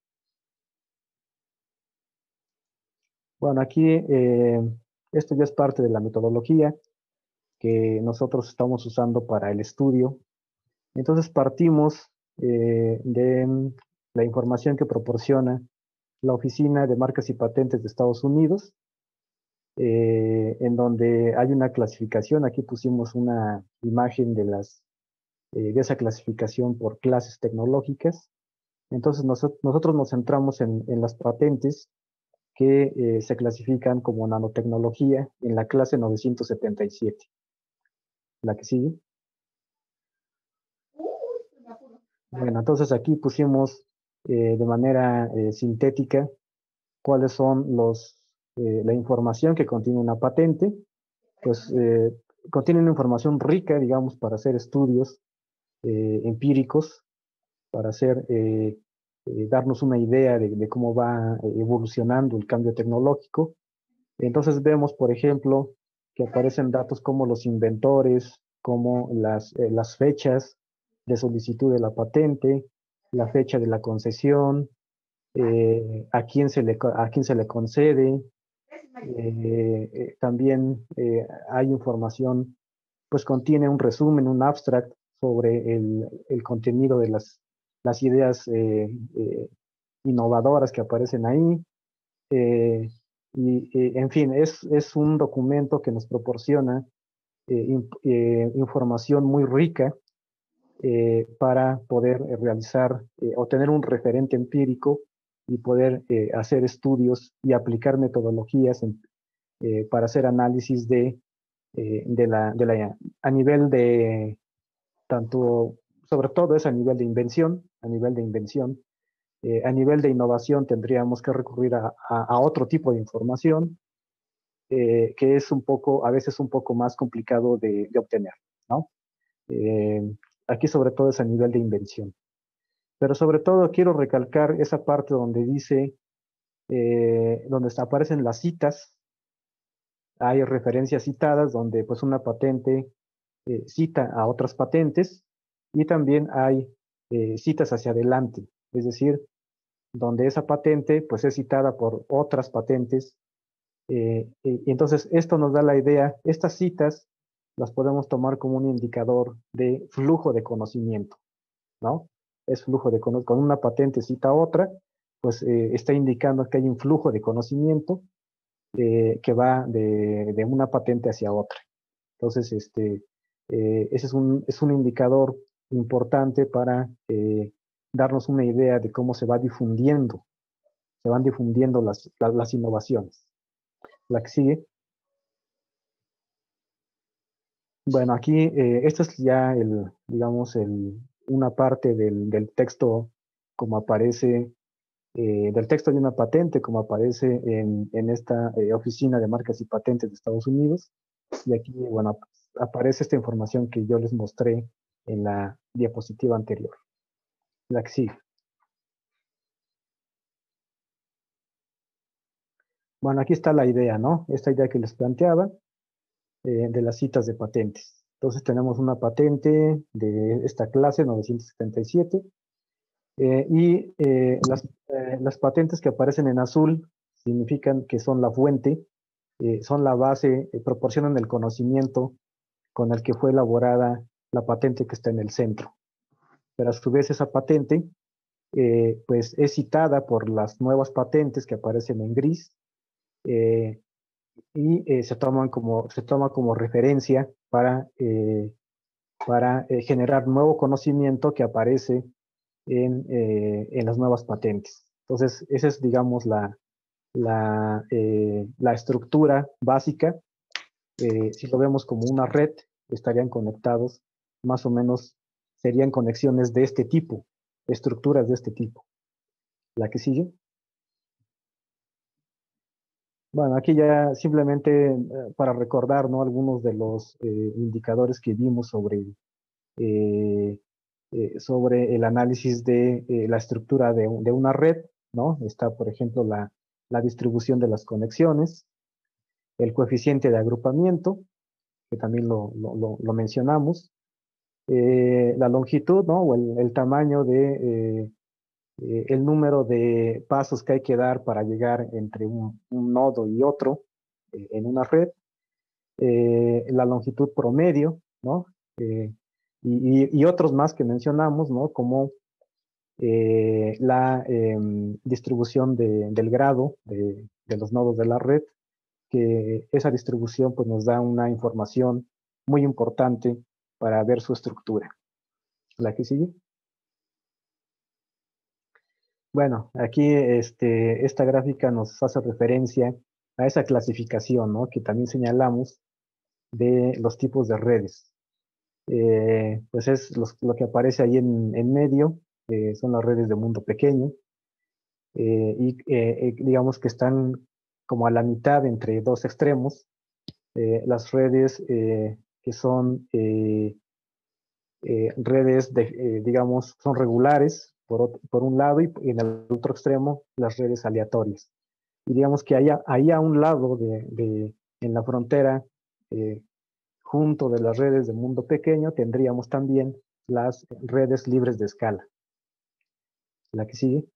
Bueno, aquí eh, esto ya es parte de la metodología que nosotros estamos usando para el estudio. Entonces partimos eh, de la información que proporciona la Oficina de Marcas y Patentes de Estados Unidos, eh, en donde hay una clasificación. Aquí pusimos una imagen de, las, eh, de esa clasificación por clases tecnológicas. Entonces nos, nosotros nos centramos en, en las patentes que eh, se clasifican como nanotecnología en la clase novecientos setenta y siete. La que sigue. Bueno, entonces aquí pusimos eh, de manera eh, sintética cuáles son los, eh, la información que contiene una patente. Pues eh, contiene una información rica, digamos, para hacer estudios eh, empíricos, para hacer, eh, eh, darnos una idea de, de cómo va evolucionando el cambio tecnológico. Entonces vemos, por ejemplo, que aparecen datos como los inventores, como las, eh, las fechas de solicitud de la patente, la fecha de la concesión, eh, a, quién se le, a quién se le concede. Eh, eh, también eh, hay información, pues contiene un resumen, un abstract sobre el, el contenido de las, las ideas eh, eh, innovadoras que aparecen ahí. Eh, y, eh, en fin, es, es un documento que nos proporciona eh, in, eh, información muy rica eh, para poder realizar eh, o tener un referente empírico y poder eh, hacer estudios y aplicar metodologías en, eh, para hacer análisis de, eh, de, la, de la, a nivel de, tanto, sobre todo es a nivel de invención, a nivel de invención, eh, a nivel de innovación tendríamos que recurrir a, a, a otro tipo de información eh, que es un poco, a veces un poco más complicado de, de obtener, ¿no? Eh, aquí sobre todo es a nivel de invención. Pero sobre todo quiero recalcar esa parte donde dice, eh, donde aparecen las citas, hay referencias citadas donde pues una patente eh, cita a otras patentes y también hay eh, citas hacia adelante, es decir, donde esa patente pues es citada por otras patentes. Eh, y entonces esto nos da la idea, estas citas las podemos tomar como un indicador de flujo de conocimiento, ¿no? Es flujo de conocimiento. Con una patente cita otra, pues eh, está indicando que hay un flujo de conocimiento eh, que va de, de, una patente hacia otra. Entonces, este, eh, ese es un, es un indicador importante para eh, darnos una idea de cómo se va difundiendo, se van difundiendo las, las, las innovaciones. La que sigue. Bueno, aquí, eh, esta es ya, el, digamos, el, una parte del, del texto como aparece, eh, del texto de una patente como aparece en, en esta eh, Oficina de Marcas y Patentes de Estados Unidos. Y aquí, bueno, aparece esta información que yo les mostré en la diapositiva anterior. La que sigue. Bueno, aquí está la idea, ¿no? Esta idea que les planteaba eh, de las citas de patentes. Entonces tenemos una patente de esta clase, novecientos setenta y siete, eh, y eh, las, eh, las patentes que aparecen en azul significan que son la fuente, eh, son la base, eh, proporcionan el conocimiento con el que fue elaborada la patente que está en el centro. Pero a su vez esa patente eh, pues es citada por las nuevas patentes que aparecen en gris, eh, y eh, se, toman como, se toma como referencia para, eh, para eh, generar nuevo conocimiento que aparece en, eh, en las nuevas patentes. Entonces, esa es, digamos, la, la, eh, la estructura básica. Eh, si lo vemos como una red, estarían conectados, más o menos, serían conexiones de este tipo, estructuras de este tipo. La que sigue. Bueno, aquí ya simplemente eh, para recordar, ¿no?, algunos de los eh, indicadores que vimos sobre, eh, eh, sobre el análisis de eh, la estructura de, de, una red, ¿no? Está, por ejemplo, la, la distribución de las conexiones, el coeficiente de agrupamiento, que también lo, lo, lo, lo mencionamos, eh, la longitud, ¿no?, o el, el tamaño de... Eh, Eh, el número de pasos que hay que dar para llegar entre un, un nodo y otro eh, en una red, eh, la longitud promedio, ¿no? Eh, y, y, otros más que mencionamos, ¿no?, como eh, la eh, distribución de, del grado de, de los nodos de la red, que esa distribución pues, nos da una información muy importante para ver su estructura. ¿La que sigue? Bueno, aquí este, esta gráfica nos hace referencia a esa clasificación, ¿no?, que también señalamos de los tipos de redes. Eh, pues es los, lo que aparece ahí en, en medio, eh, son las redes de mundo pequeño, eh, y eh, eh, digamos que están como a la mitad entre dos extremos, eh, las redes eh, que son eh, eh, redes, de, eh, digamos, son regulares, por, por un lado, y en el otro extremo, las redes aleatorias. Y digamos que ahí a, ahí a un lado, de, de, en la frontera, eh, junto de las redes de mundo pequeño, tendríamos también las redes libres de escala. ¿La que sigue?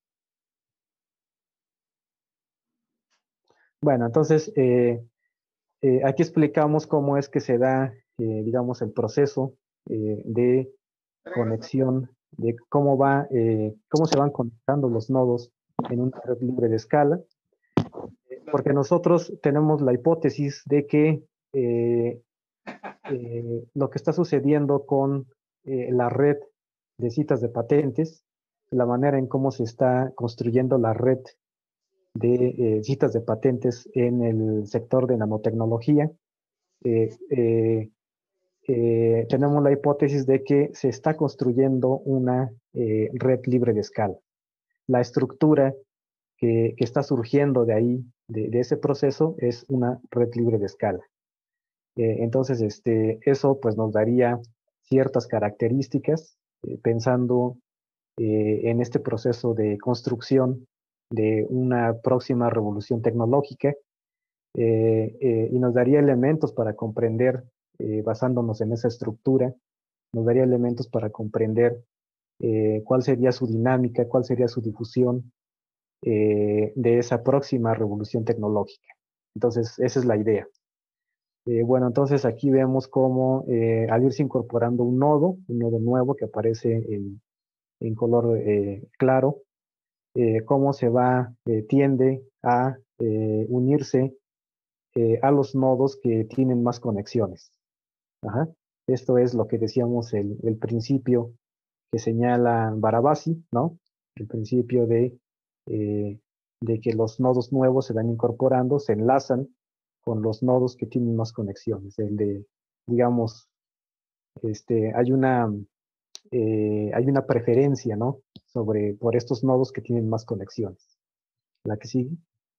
Bueno, entonces, eh, eh, aquí explicamos cómo es que se da, eh, digamos, el proceso eh, de conexión, de cómo va, eh, cómo se van conectando los nodos en una red libre de escala, porque nosotros tenemos la hipótesis de que eh, eh, lo que está sucediendo con eh, la red de citas de patentes, la manera en cómo se está construyendo la red de eh, citas de patentes en el sector de nanotecnología, eh, eh, eh, tenemos la hipótesis de que se está construyendo una eh, red libre de escala. La estructura que, que está surgiendo de ahí, de, de, ese proceso, es una red libre de escala. Eh, entonces, este, eso pues nos daría ciertas características, eh, pensando eh, en este proceso de construcción de una próxima revolución tecnológica, eh, eh, y nos daría elementos para comprender, eh, basándonos en esa estructura, nos daría elementos para comprender eh, cuál sería su dinámica, cuál sería su difusión, eh, de esa próxima revolución tecnológica. Entonces, esa es la idea. Eh, bueno, entonces aquí vemos cómo eh, al irse incorporando un nodo, un nodo nuevo que aparece en, en color eh, claro, eh, cómo se va, eh, tiende a eh, unirse eh, a los nodos que tienen más conexiones. Ajá. Esto es lo que decíamos el, el principio que señala Barabasi, ¿no? El principio de, eh, de que los nodos nuevos se van incorporando, se enlazan con los nodos que tienen más conexiones. El de, digamos, este, hay una, eh, hay una preferencia, ¿no? Sobre, por estos nodos que tienen más conexiones. La que sigue.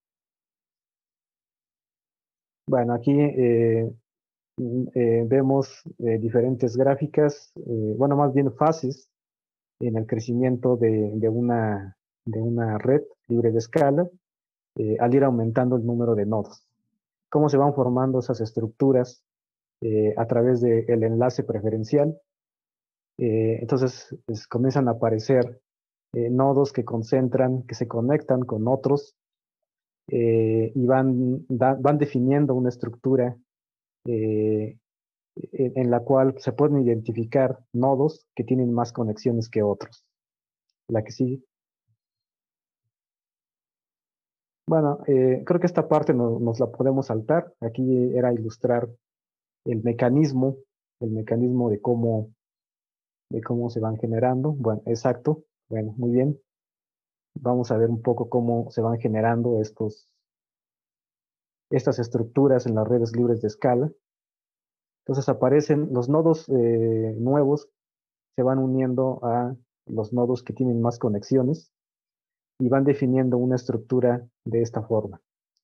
Bueno, aquí eh, mm, eh, vemos eh, diferentes gráficas, eh, bueno, más bien fases en el crecimiento de, de una, de una red libre de escala eh, al ir aumentando el número de nodos. Cómo se van formando esas estructuras eh, a través del enlace preferencial. Eh, entonces pues, comienzan a aparecer eh, nodos que concentran, que se conectan con otros eh, y van, da, van definiendo una estructura eh, en, en la cual se pueden identificar nodos que tienen más conexiones que otros. La que sigue. Bueno, eh, creo que esta parte no, nos la podemos saltar. Aquí era ilustrar el mecanismo, el mecanismo de cómo, de cómo se van generando. Bueno, exacto. Bueno, muy bien. Vamos a ver un poco cómo se van generando estos, estas estructuras en las redes libres de escala. Entonces aparecen los nodos eh, nuevos, se van uniendo a los nodos que tienen más conexiones y van definiendo una estructura de esta forma.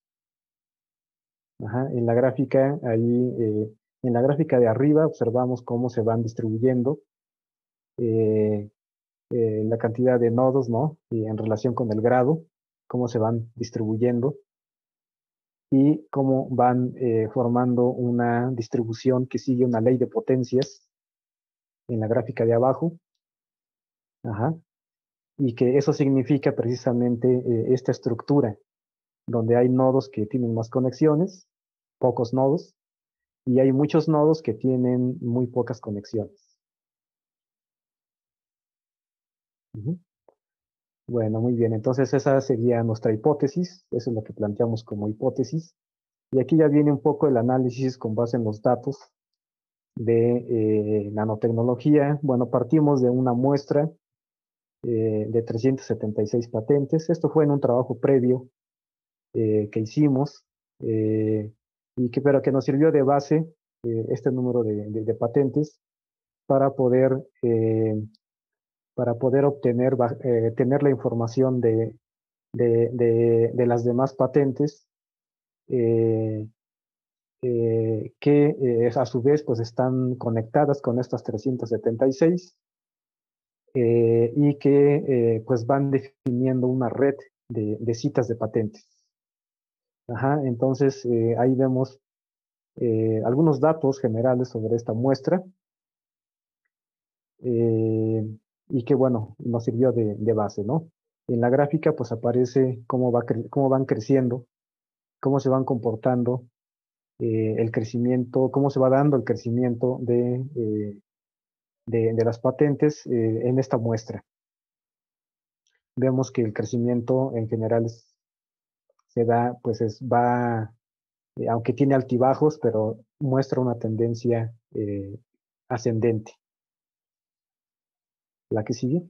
Ajá, en la gráfica, ahí, eh, en la gráfica de arriba observamos cómo se van distribuyendo eh, eh, la cantidad de nodos, ¿no? Y en relación con el grado, cómo se van distribuyendo y cómo van eh, formando una distribución que sigue una ley de potencias en la gráfica de abajo. Ajá, y que eso significa precisamente eh, esta estructura, donde hay nodos que tienen más conexiones, pocos nodos, y hay muchos nodos que tienen muy pocas conexiones. Uh-huh. Bueno, muy bien. Entonces esa sería nuestra hipótesis. Eso es lo que planteamos como hipótesis. Y aquí ya viene un poco el análisis con base en los datos de eh, nanotecnología. Bueno, partimos de una muestra eh, de trescientas setenta y seis patentes. Esto fue en un trabajo previo eh, que hicimos, eh, y que, pero que nos sirvió de base eh, este número de, de, de patentes para poder eh, para poder obtener, eh, tener la información de, de, de, de las demás patentes eh, eh, que eh, a su vez pues están conectadas con estas trescientas setenta y seis eh, y que eh, pues van definiendo una red de, de citas de patentes. Ajá, entonces eh, ahí vemos eh, algunos datos generales sobre esta muestra eh, y que bueno, nos sirvió de, de base, ¿no? En la gráfica pues aparece cómo, va cómo van creciendo, cómo se van comportando eh, el crecimiento, cómo se va dando el crecimiento de, eh, de, de, las patentes eh, en esta muestra. Vemos que el crecimiento en general es, se da, pues es, va, eh, aunque tiene altibajos, pero muestra una tendencia eh, ascendente. La que sigue.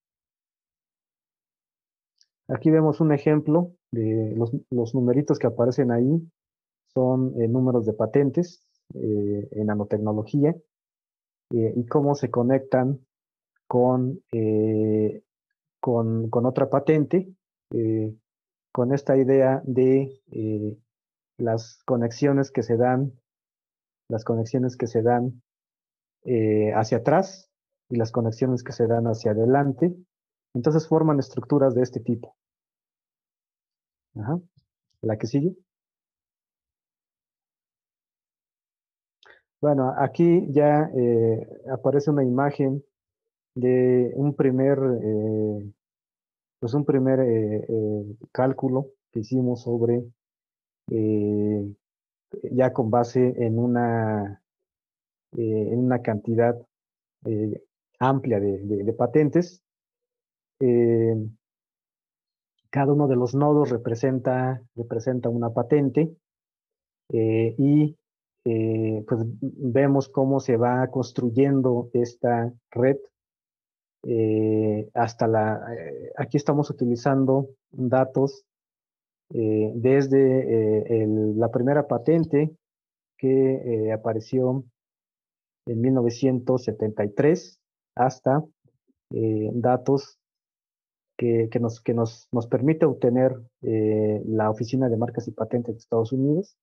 Aquí vemos un ejemplo de los, los numeritos que aparecen ahí, son eh, números de patentes eh, en nanotecnología eh, y cómo se conectan con, eh, con, con, otra patente, eh, con esta idea de eh, las conexiones que se dan, las conexiones que se dan eh, hacia atrás y las conexiones que se dan hacia adelante. Entonces forman estructuras de este tipo. Ajá. La que sigue. Bueno, aquí ya eh, aparece una imagen de un primer, eh, pues un primer eh, eh, cálculo que hicimos sobre, eh, ya con base en una, eh, en una cantidad eh, amplia de, de, de patentes. Eh, cada uno de los nodos representa, representa una patente, eh, y eh, pues vemos cómo se va construyendo esta red. Eh, hasta la, eh, aquí estamos utilizando datos eh, desde eh, el, la primera patente que eh, apareció en mil novecientos setenta y tres hasta eh, datos que, que, nos, que nos, nos permite obtener eh, la Oficina de Marcas y Patentes de Estados Unidos.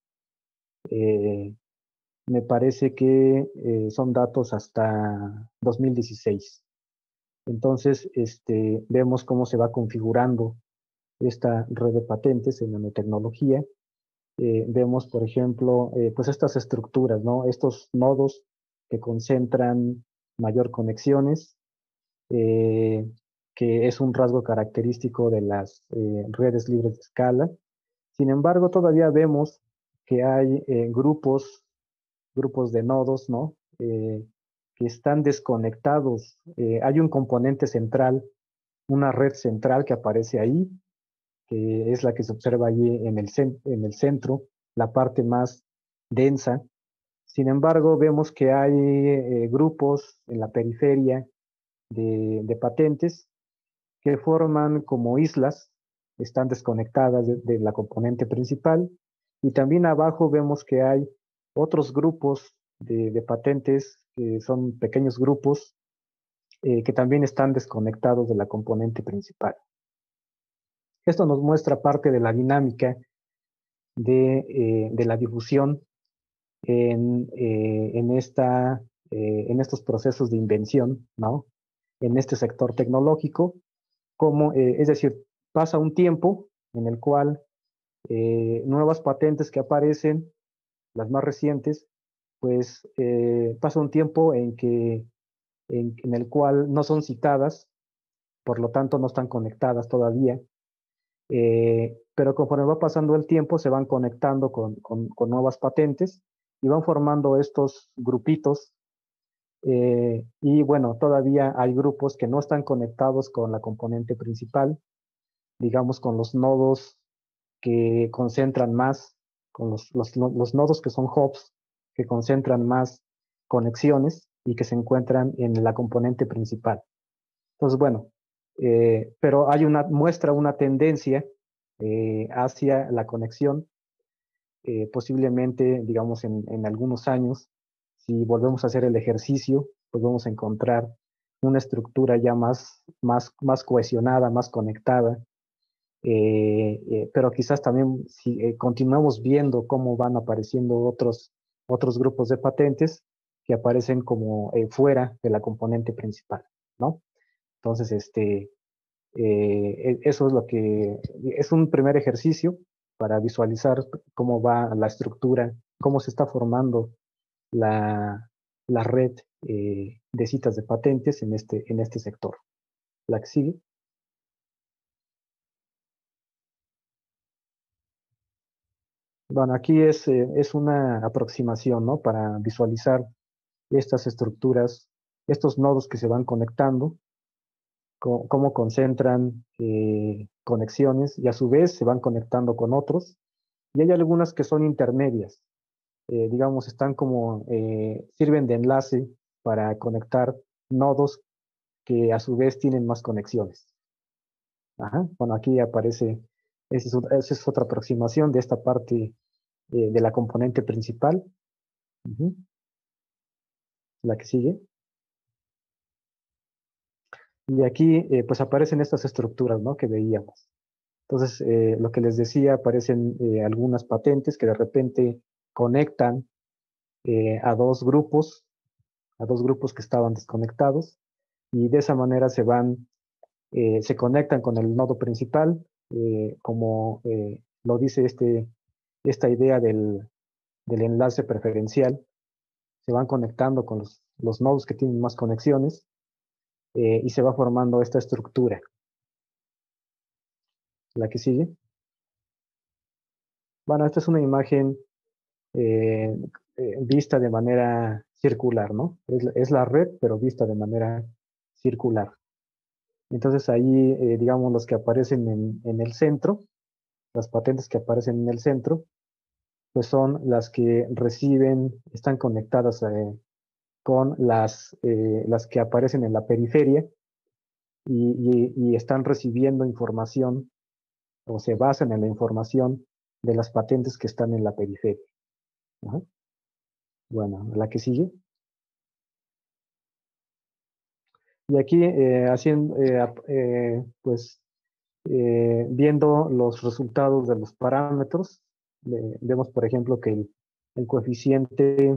Eh, me parece que eh, son datos hasta dos mil dieciséis. Entonces, este, vemos cómo se va configurando esta red de patentes en nanotecnología. Eh, vemos, por ejemplo, eh, pues estas estructuras, ¿no? Estos nodos que concentran mayor conexiones, eh, que es un rasgo característico de las eh, redes libres de escala. Sin embargo, todavía vemos que hay eh, grupos, grupos de nodos, ¿no? Eh, que están desconectados. Eh, hay un componente central, una red central que aparece ahí, que es la que se observa allí en el, en el centro, la parte más densa. Sin embargo, vemos que hay eh, grupos en la periferia de, de, patentes que forman como islas, están desconectadas de, de la componente principal, y también abajo vemos que hay otros grupos de, de patentes que son pequeños grupos eh, que también están desconectados de la componente principal. Esto nos muestra parte de la dinámica de, eh, de la difusión en, eh, en, esta, eh, en estos procesos de invención, ¿no? En este sector tecnológico, como, eh, es decir, pasa un tiempo en el cual eh, nuevas patentes que aparecen, las más recientes, pues eh, pasa un tiempo en, que, en, en el cual no son citadas, por lo tanto no están conectadas todavía. Eh, pero conforme va pasando el tiempo se van conectando con, con, con nuevas patentes y van formando estos grupitos. Eh, y bueno, todavía hay grupos que no están conectados con la componente principal, digamos con los nodos que concentran más, con los, los, los nodos que son hubs, que concentran más conexiones y que se encuentran en la componente principal. Entonces, bueno, eh, pero hay una muestra, una tendencia eh, hacia la conexión, eh, posiblemente, digamos, en, en, algunos años, si volvemos a hacer el ejercicio, pues vamos a encontrar una estructura ya más, más, más cohesionada, más conectada, eh, eh, pero quizás también si eh, continuamos viendo cómo van apareciendo otros, otros grupos de patentes que aparecen como eh, fuera de la componente principal, ¿no? Entonces, este, eh, eso es lo que es un primer ejercicio para visualizar cómo va la estructura, cómo se está formando la, la red eh, de citas de patentes en este, en este sector. La que sigue. Bueno, aquí es, eh, es una aproximación, ¿no? Para visualizar estas estructuras, estos nodos que se van conectando, cómo concentran eh, conexiones y a su vez se van conectando con otros. Y hay algunas que son intermedias, eh, digamos, están como, eh, sirven de enlace para conectar nodos que a su vez tienen más conexiones. Ajá. Bueno, aquí aparece, esa es, esa es otra aproximación de esta parte eh, de la componente principal. Uh-huh. La que sigue. Y aquí eh, pues aparecen estas estructuras, ¿no? Que veíamos. Entonces, eh, lo que les decía, aparecen eh, algunas patentes que de repente conectan eh, a dos grupos, a dos grupos que estaban desconectados, y de esa manera se van, eh, se conectan con el nodo principal, eh, como eh, lo dice este, esta idea del, del enlace preferencial, se van conectando con los, los nodos que tienen más conexiones, eh, y se va formando esta estructura. La que sigue. Bueno, esta es una imagen eh, eh, vista de manera circular, ¿no? Es, la- es la red, pero vista de manera circular. Entonces ahí, eh, digamos, los que aparecen en, en el centro, las patentes que aparecen en el centro, pues son las que reciben, están conectadas eh, con las, eh, las que aparecen en la periferia y, y- y están recibiendo información o se basan en la información de las patentes que están en la periferia. Ajá. Bueno, la que sigue. Y aquí, eh, haciendo, eh, ap- eh, pues, eh, viendo los resultados de los parámetros, eh, vemos, por ejemplo, que el, el coeficiente,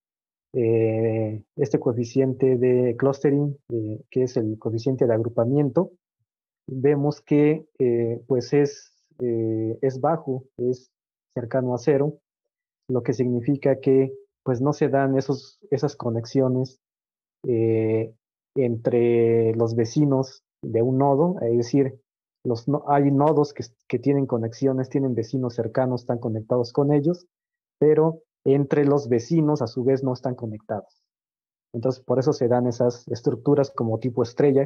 eh, este coeficiente de clustering, eh, que es el coeficiente de agrupamiento, vemos que, eh, pues, es, eh, es bajo, es cercano a cero, lo que significa que, pues, no se dan esos, esas conexiones eh, entre los vecinos de un nodo, es decir, los no, hay nodos que, que tienen conexiones, tienen vecinos cercanos, están conectados con ellos, pero entre los vecinos a su vez no están conectados. Entonces, por eso se dan esas estructuras como tipo estrella.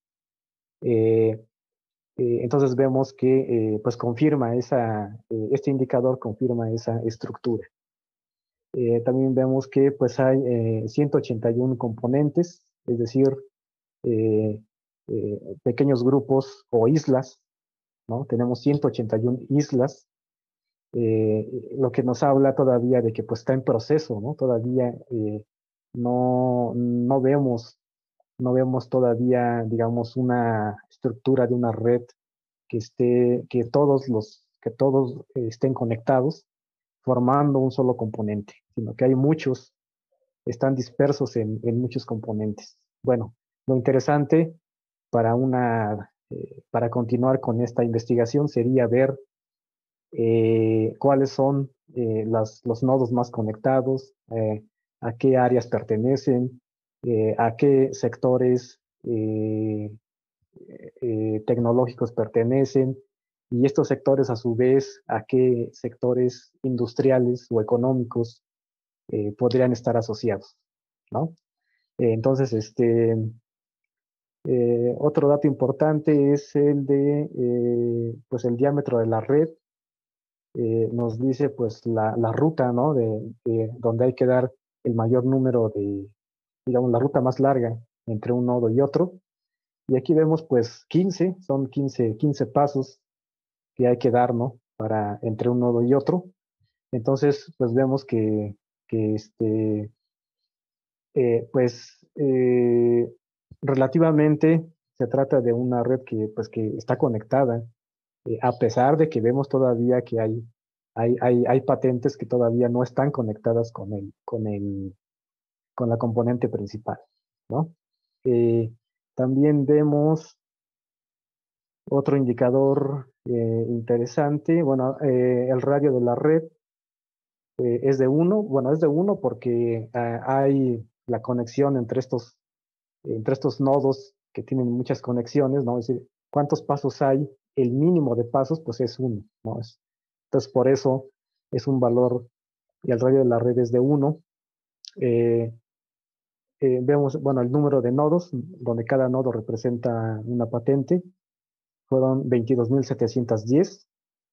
Eh, eh, entonces vemos que eh, pues confirma esa, eh, este indicador confirma esa estructura. Eh, también vemos que pues hay eh, ciento ochenta y uno componentes, es decir, eh, eh, pequeños grupos o islas, ¿no? Tenemos ciento ochenta y uno islas, eh, lo que nos habla todavía de que pues está en proceso, ¿no? Todavía eh, no, no vemos, no vemos todavía, digamos, una estructura de una red que esté, que todos los, que todos eh, estén conectados formando un solo componente, sino que hay muchos, están dispersos en, en muchos componentes. Bueno, lo interesante para, una, eh, para continuar con esta investigación sería ver eh, cuáles son eh, las, los nodos más conectados, eh, a qué áreas pertenecen, eh, a qué sectores eh, eh, tecnológicos pertenecen, y estos sectores a su vez a qué sectores industriales o económicos eh, podrían estar asociados, ¿no? Eh, entonces, este, eh, otro dato importante es el de, eh, pues el diámetro de la red. Eh, nos dice, pues, la, la ruta, ¿no? De, de donde hay que dar el mayor número de, digamos, la ruta más larga entre un nodo y otro. Y aquí vemos, pues, quince, son quince, quince pasos que hay que dar, ¿no? Para entre un nodo y otro. Entonces, pues vemos que, que este, eh, pues, eh, relativamente se trata de una red que, pues, que está conectada, eh, a pesar de que vemos todavía que hay, hay, hay, hay patentes que todavía no están conectadas con el, con el, con la componente principal, ¿no? Eh, también vemos otro indicador eh, interesante, bueno, eh, el radio de la red eh, es de uno, bueno, es de uno porque eh, hay la conexión entre estos, entre estos nodos que tienen muchas conexiones, ¿no? Es decir, ¿cuántos pasos hay? El mínimo de pasos, pues es uno, ¿no? Es, entonces, por eso es un valor, y el radio de la red es de uno. Eh, eh, vemos, bueno, el número de nodos, donde cada nodo representa una patente, fueron veintidós mil setecientos diez.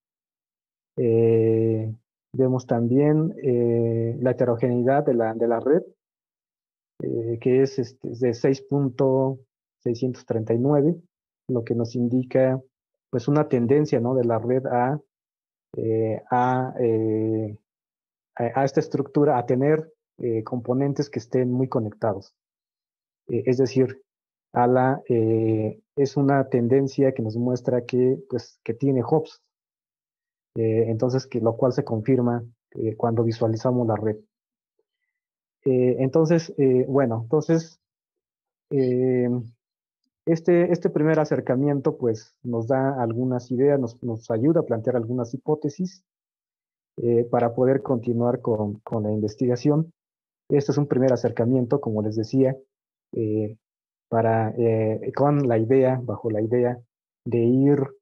Eh, vemos también eh, la heterogeneidad de la, de la red, eh, que es este, de seis punto seiscientos treinta y nueve, lo que nos indica pues una tendencia, ¿no? De la red a, eh, a, eh, a, a, esta estructura, a tener eh, componentes que estén muy conectados. Eh, es decir, a la, eh, es una tendencia que nos muestra que, pues, que tiene hops, eh, entonces, que, lo cual se confirma eh, cuando visualizamos la red. Eh, entonces, eh, bueno, entonces, eh, este, este primer acercamiento pues nos da algunas ideas, nos, nos ayuda a plantear algunas hipótesis eh, para poder continuar con, con, la investigación. Este es un primer acercamiento, como les decía, eh, para, eh, con la idea, bajo la idea de ir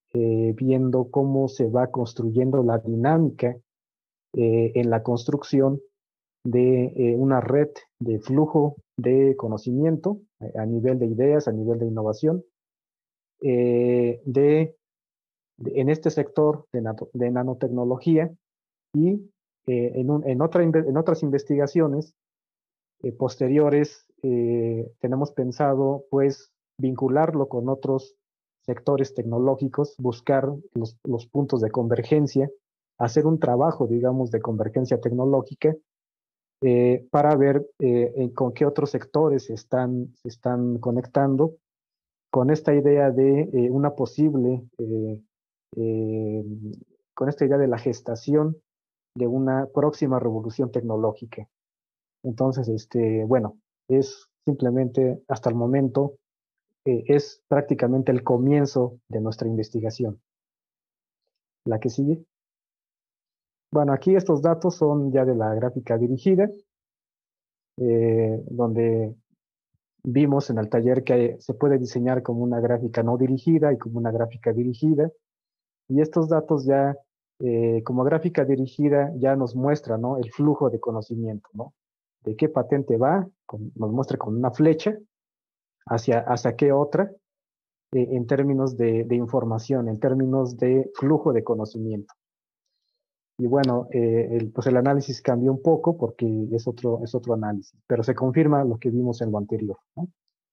eh, viendo cómo se va construyendo la dinámica eh, en la construcción de eh, una red de flujo de conocimiento eh, a nivel de ideas, a nivel de innovación, eh, de, de, en este sector de, nato, de nanotecnología y eh, en, un, en, otra, en otras investigaciones eh, posteriores eh, tenemos pensado pues vincularlo con otros sectores tecnológicos, buscar los, los puntos de convergencia, hacer un trabajo, digamos, de convergencia tecnológica eh, para ver eh, con qué otros sectores se están, se están conectando con esta idea de eh, una posible, eh, eh, con esta idea de la gestación de una próxima revolución tecnológica. Entonces, este, bueno, es simplemente hasta el momento, eh, es prácticamente el comienzo de nuestra investigación. La que sigue. Bueno, aquí estos datos son ya de la gráfica dirigida, eh, donde vimos en el taller que se puede diseñar como una gráfica no dirigida y como una gráfica dirigida. Y estos datos ya, eh, como gráfica dirigida, ya nos muestra, ¿no?, el flujo de conocimiento, ¿no? De qué patente va, con, nos muestra con una flecha, hacia, hacia qué otra, eh, en términos de, de información, en términos de flujo de conocimiento. Y bueno, eh, el, pues el análisis cambió un poco porque es otro, es otro análisis, pero se confirma lo que vimos en lo anterior, ¿no?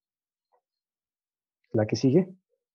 La que sigue.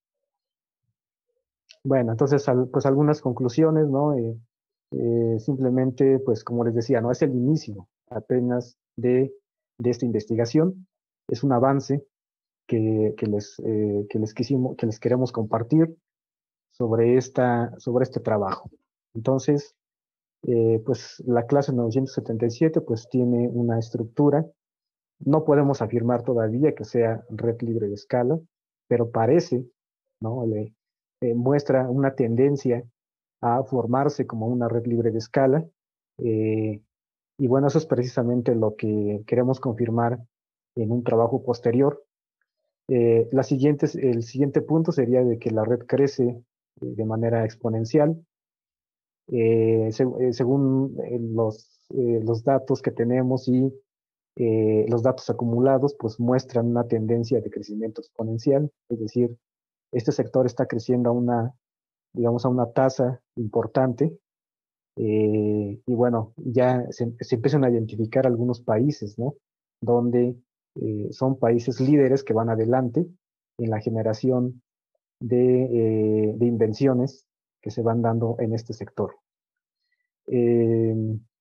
Bueno, entonces, al, pues algunas conclusiones, ¿no? Eh, eh, simplemente, pues como les decía, no es el inicio apenas de, de esta investigación, es un avance que, que, les, eh, que, les quisimos, que les queremos compartir sobre, esta, sobre este trabajo. Entonces, eh, pues la clase novecientos setenta y siete pues tiene una estructura, no podemos afirmar todavía que sea red libre de escala, pero parece, ¿no? Le, eh, muestra una tendencia a formarse como una red libre de escala. Eh, y bueno, eso es precisamente lo que queremos confirmar en un trabajo posterior. Eh, la siguiente, el siguiente punto sería de que la red crece eh, de manera exponencial. Eh, se, eh, según eh, los, eh, los datos que tenemos y eh, los datos acumulados, pues muestran una tendencia de crecimiento exponencial, es decir, este sector está creciendo a una, digamos, a una tasa importante. Eh, y bueno, ya se, se, empiezan a identificar algunos países, ¿no? Donde eh, son países líderes que van adelante en la generación de, eh, de invenciones que se van dando en este sector. Eh,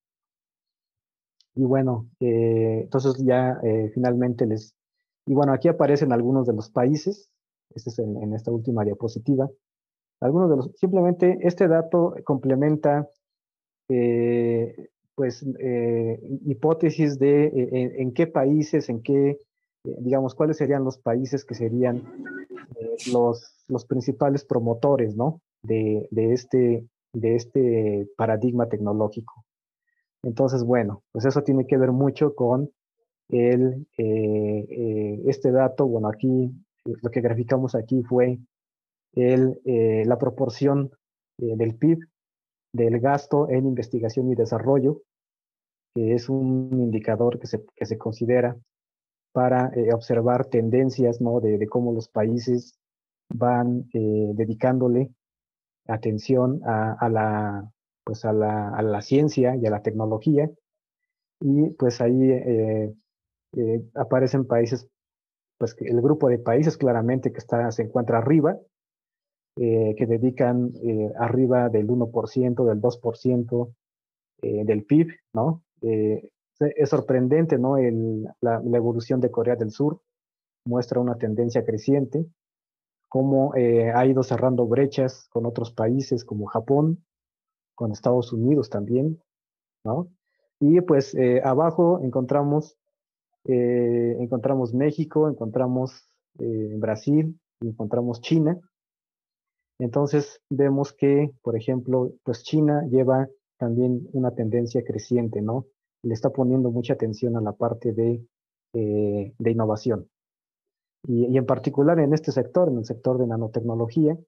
y bueno, eh, entonces ya eh, finalmente les... Y bueno, aquí aparecen algunos de los países, este es en, en esta última diapositiva. Algunos de los... Simplemente este dato complementa eh, pues eh, hipótesis de eh, en, en qué países, en qué, eh, digamos, cuáles serían los países que serían eh, los, los principales promotores, ¿no? De, de, este, de este paradigma tecnológico. Entonces, bueno, pues eso tiene que ver mucho con el, eh, eh, este dato. Bueno, aquí lo que graficamos aquí fue el, eh, la proporción eh, del P I B del gasto en investigación y desarrollo, que es un indicador que se, que se considera para eh, observar tendencias, ¿no? de, de cómo los países van eh, dedicándole atención a, a, la, pues a, la, a la ciencia y a la tecnología. Y pues ahí eh, eh, aparecen países, pues el grupo de países claramente que está, se encuentra arriba, eh, que dedican eh, arriba del uno por ciento, del dos por ciento eh, del P I B, ¿no? Eh, es sorprendente, ¿no? El, la, la, evolución de Corea del Sur muestra una tendencia creciente, cómo eh, ha ido cerrando brechas con otros países como Japón, con Estados Unidos también, ¿no? Y pues eh, abajo encontramos, eh, encontramos México, encontramos eh, Brasil, encontramos China. Entonces vemos que, por ejemplo, pues China lleva también una tendencia creciente, ¿no? Le está poniendo mucha atención a la parte de, eh, de innovación. Y, y en particular en este sector, en el sector de nanotecnología,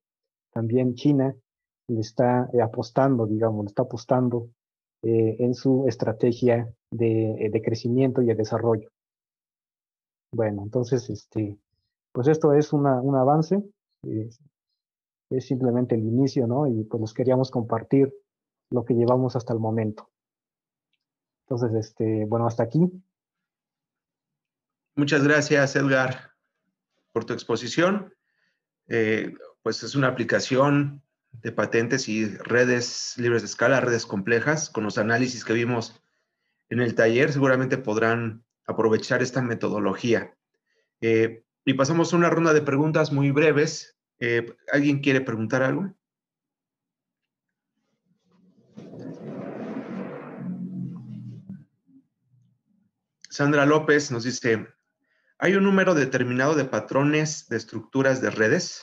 también China le está eh, apostando, digamos, le está apostando eh, en su estrategia de, de crecimiento y de desarrollo. Bueno, entonces, este, pues esto es una, un avance, eh, es simplemente el inicio, ¿no? Y pues nos queríamos compartir lo que llevamos hasta el momento. Entonces, este, bueno, hasta aquí. Muchas gracias, Edgar, por tu exposición. Eh, pues es una aplicación de patentes y redes libres de escala, redes complejas, con los análisis que vimos en el taller, seguramente podrán aprovechar esta metodología. Eh, y pasamos a una ronda de preguntas muy breves. Eh, ¿Alguien quiere preguntar algo? Sandra López nos dice, ¿hay un número determinado de patrones de estructuras de redes?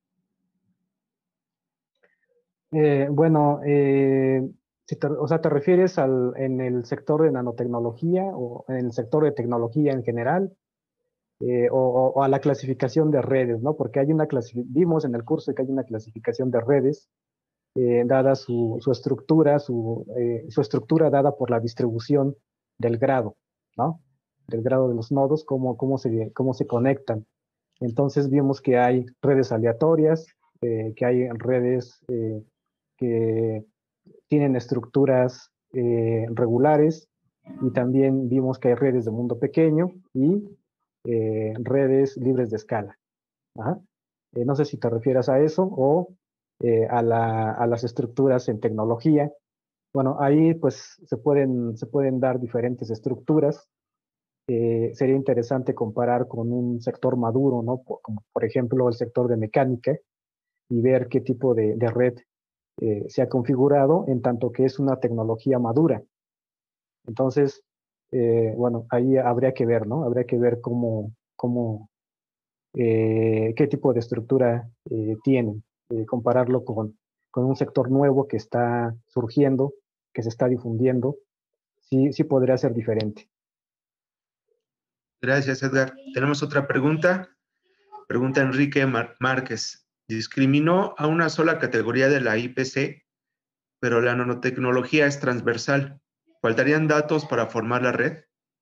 Eh, bueno, eh, si te, o sea, ¿te refieres al, en el sector de nanotecnología o en el sector de tecnología en general? Eh, o, o, o a la clasificación de redes, ¿no? Porque hay una clasificación, vimos en el curso que hay una clasificación de redes, eh, dada su, su estructura, su, eh, su estructura dada por la distribución del grado, ¿no? Del grado de los nodos, cómo, cómo, se, cómo se conectan. Entonces vimos que hay redes aleatorias, eh, que hay redes eh, que tienen estructuras eh, regulares, y también vimos que hay redes de mundo pequeño y eh, redes libres de escala. Ajá. Eh, no sé si te refieres a eso o eh, a, la, a, las estructuras en tecnología. Bueno, ahí pues se pueden, se pueden dar diferentes estructuras. Eh, sería interesante comparar con un sector maduro, ¿no? Como por ejemplo el sector de mecánica, y ver qué tipo de, de red eh, se ha configurado en tanto que es una tecnología madura. Entonces, eh, bueno, ahí habría que ver, ¿no? Habría que ver cómo, cómo eh, qué tipo de estructura eh, tienen, eh, compararlo con, con un sector nuevo que está surgiendo, que se está difundiendo, sí, sí podría ser diferente. Gracias, Edgar. Tenemos otra pregunta. Pregunta Enrique Mar Márquez. Discriminó a una sola categoría de la I P C, pero la nanotecnología es transversal. ¿Faltarían datos para formar la red?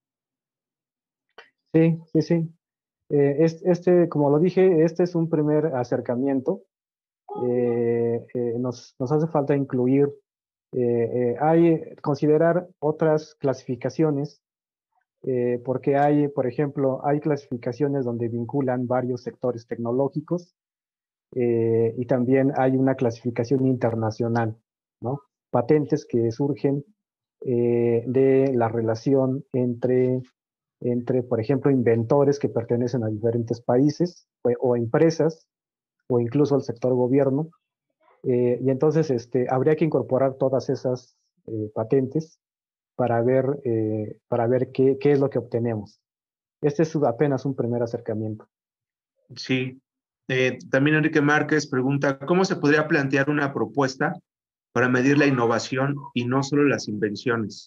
Sí, sí, sí. Eh, este, este, como lo dije, este es un primer acercamiento. Eh, eh, nos, nos hace falta incluir, eh, eh, hay, considerar otras clasificaciones, eh, porque hay, por ejemplo, hay clasificaciones donde vinculan varios sectores tecnológicos, eh, y también hay una clasificación internacional, ¿no? Patentes que surgen eh, de la relación entre, entre, por ejemplo, inventores que pertenecen a diferentes países o, o empresas o incluso al sector gobierno. Eh, y entonces este, habría que incorporar todas esas eh, patentes para ver, eh, para ver qué, qué es lo que obtenemos. Este es apenas un primer acercamiento. Sí. Eh, también Enrique Márquez pregunta, ¿cómo se podría plantear una propuesta para medir la innovación y no solo las invenciones?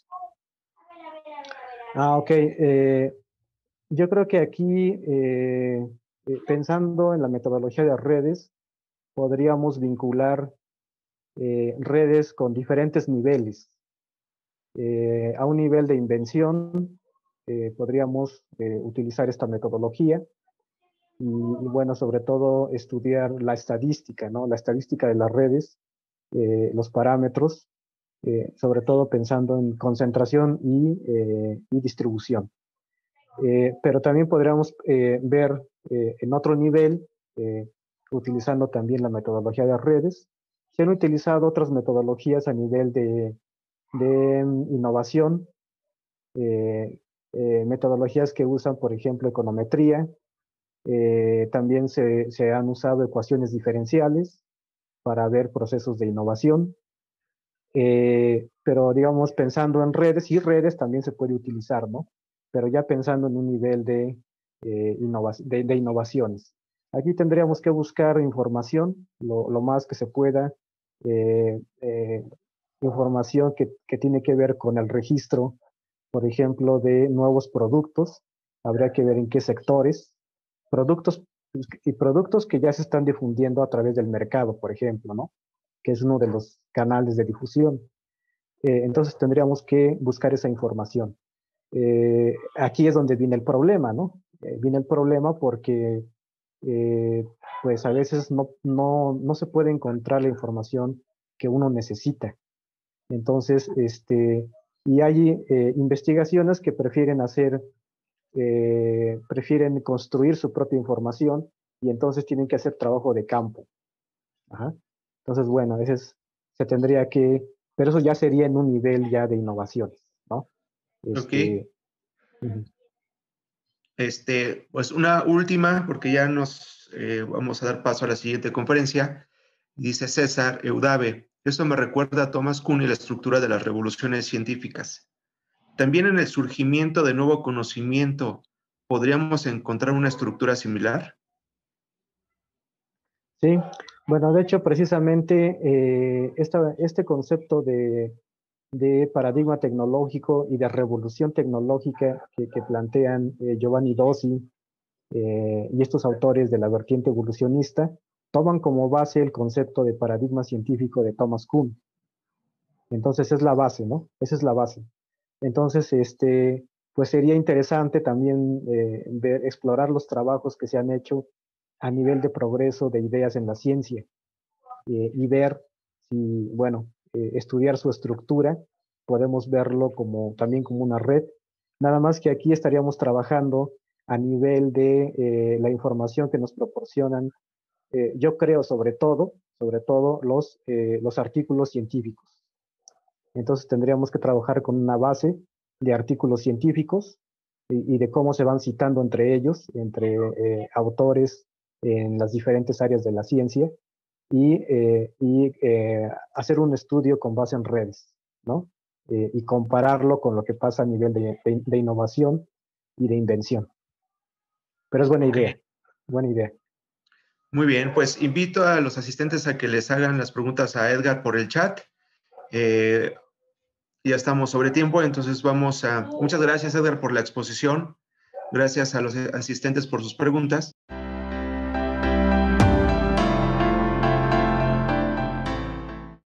Ah, ok. Eh, yo creo que aquí, eh, eh, pensando en la metodología de redes, podríamos vincular eh, redes con diferentes niveles. Eh, a un nivel de invención, eh, podríamos eh, utilizar esta metodología y, y, bueno, sobre todo estudiar la estadística, ¿no? La estadística de las redes, eh, los parámetros, eh, sobre todo pensando en concentración y, eh, y distribución. Eh, pero también podríamos eh, ver eh, en otro nivel, eh, utilizando también la metodología de redes. Se han utilizado otras metodologías a nivel de, de um, innovación, eh, eh, metodologías que usan, por ejemplo, econometría. Eh, también se, se han usado ecuaciones diferenciales para ver procesos de innovación. Eh, pero digamos, pensando en redes, y redes también se puede utilizar, ¿no? Pero ya pensando en un nivel de, eh, innova de, de innovaciones. Aquí tendríamos que buscar información, lo, lo más que se pueda, eh, eh, información que, que tiene que ver con el registro, por ejemplo, de nuevos productos. Habría que ver en qué sectores. Productos y productos que ya se están difundiendo a través del mercado, por ejemplo, ¿no? Que es uno de los canales de difusión. Eh, entonces tendríamos que buscar esa información. Eh, aquí es donde viene el problema, ¿no? Eh, viene el problema porque eh, pues a veces no, no, no se puede encontrar la información que uno necesita. Entonces, este, y hay eh, investigaciones que prefieren hacer, eh, prefieren construir su propia información y entonces tienen que hacer trabajo de campo. Ajá. Entonces, bueno, a veces se tendría que, pero eso ya sería en un nivel ya de innovaciones, ¿no? Ok. Este, uh-huh. Este, pues una última, porque ya nos eh, vamos a dar paso a la siguiente conferencia. Dice César Eudave, eso me recuerda a Thomas Kuhn y la estructura de las revoluciones científicas. También en el surgimiento de nuevo conocimiento, ¿podríamos encontrar una estructura similar? Sí, bueno, de hecho, precisamente eh, esta, este concepto de, de paradigma tecnológico y de revolución tecnológica que, que plantean eh, Giovanni Dossi eh, y estos autores de la vertiente evolucionista, toman como base el concepto de paradigma científico de Thomas Kuhn. Entonces es la base, ¿no? Esa es la base. Entonces, este, pues sería interesante también eh, ver, explorar los trabajos que se han hecho a nivel de progreso de ideas en la ciencia eh, y ver si, bueno, eh, estudiar su estructura, podemos verlo como también como una red, nada más que aquí estaríamos trabajando a nivel de eh, la información que nos proporcionan, eh, yo creo sobre todo, sobre todo los, eh, los artículos científicos. Entonces tendríamos que trabajar con una base de artículos científicos y, y de cómo se van citando entre ellos, entre eh, autores en las diferentes áreas de la ciencia, y, eh, y eh, hacer un estudio con base en redes, ¿no? Eh, y compararlo con lo que pasa a nivel de, de, de innovación y de invención. Pero es buena idea, Okay. buena idea. Muy bien, pues invito a los asistentes a que les hagan las preguntas a Edgar por el chat. Eh, ya estamos sobre tiempo, entonces vamos a... Muchas gracias, Edgar, por la exposición. Gracias a los asistentes por sus preguntas.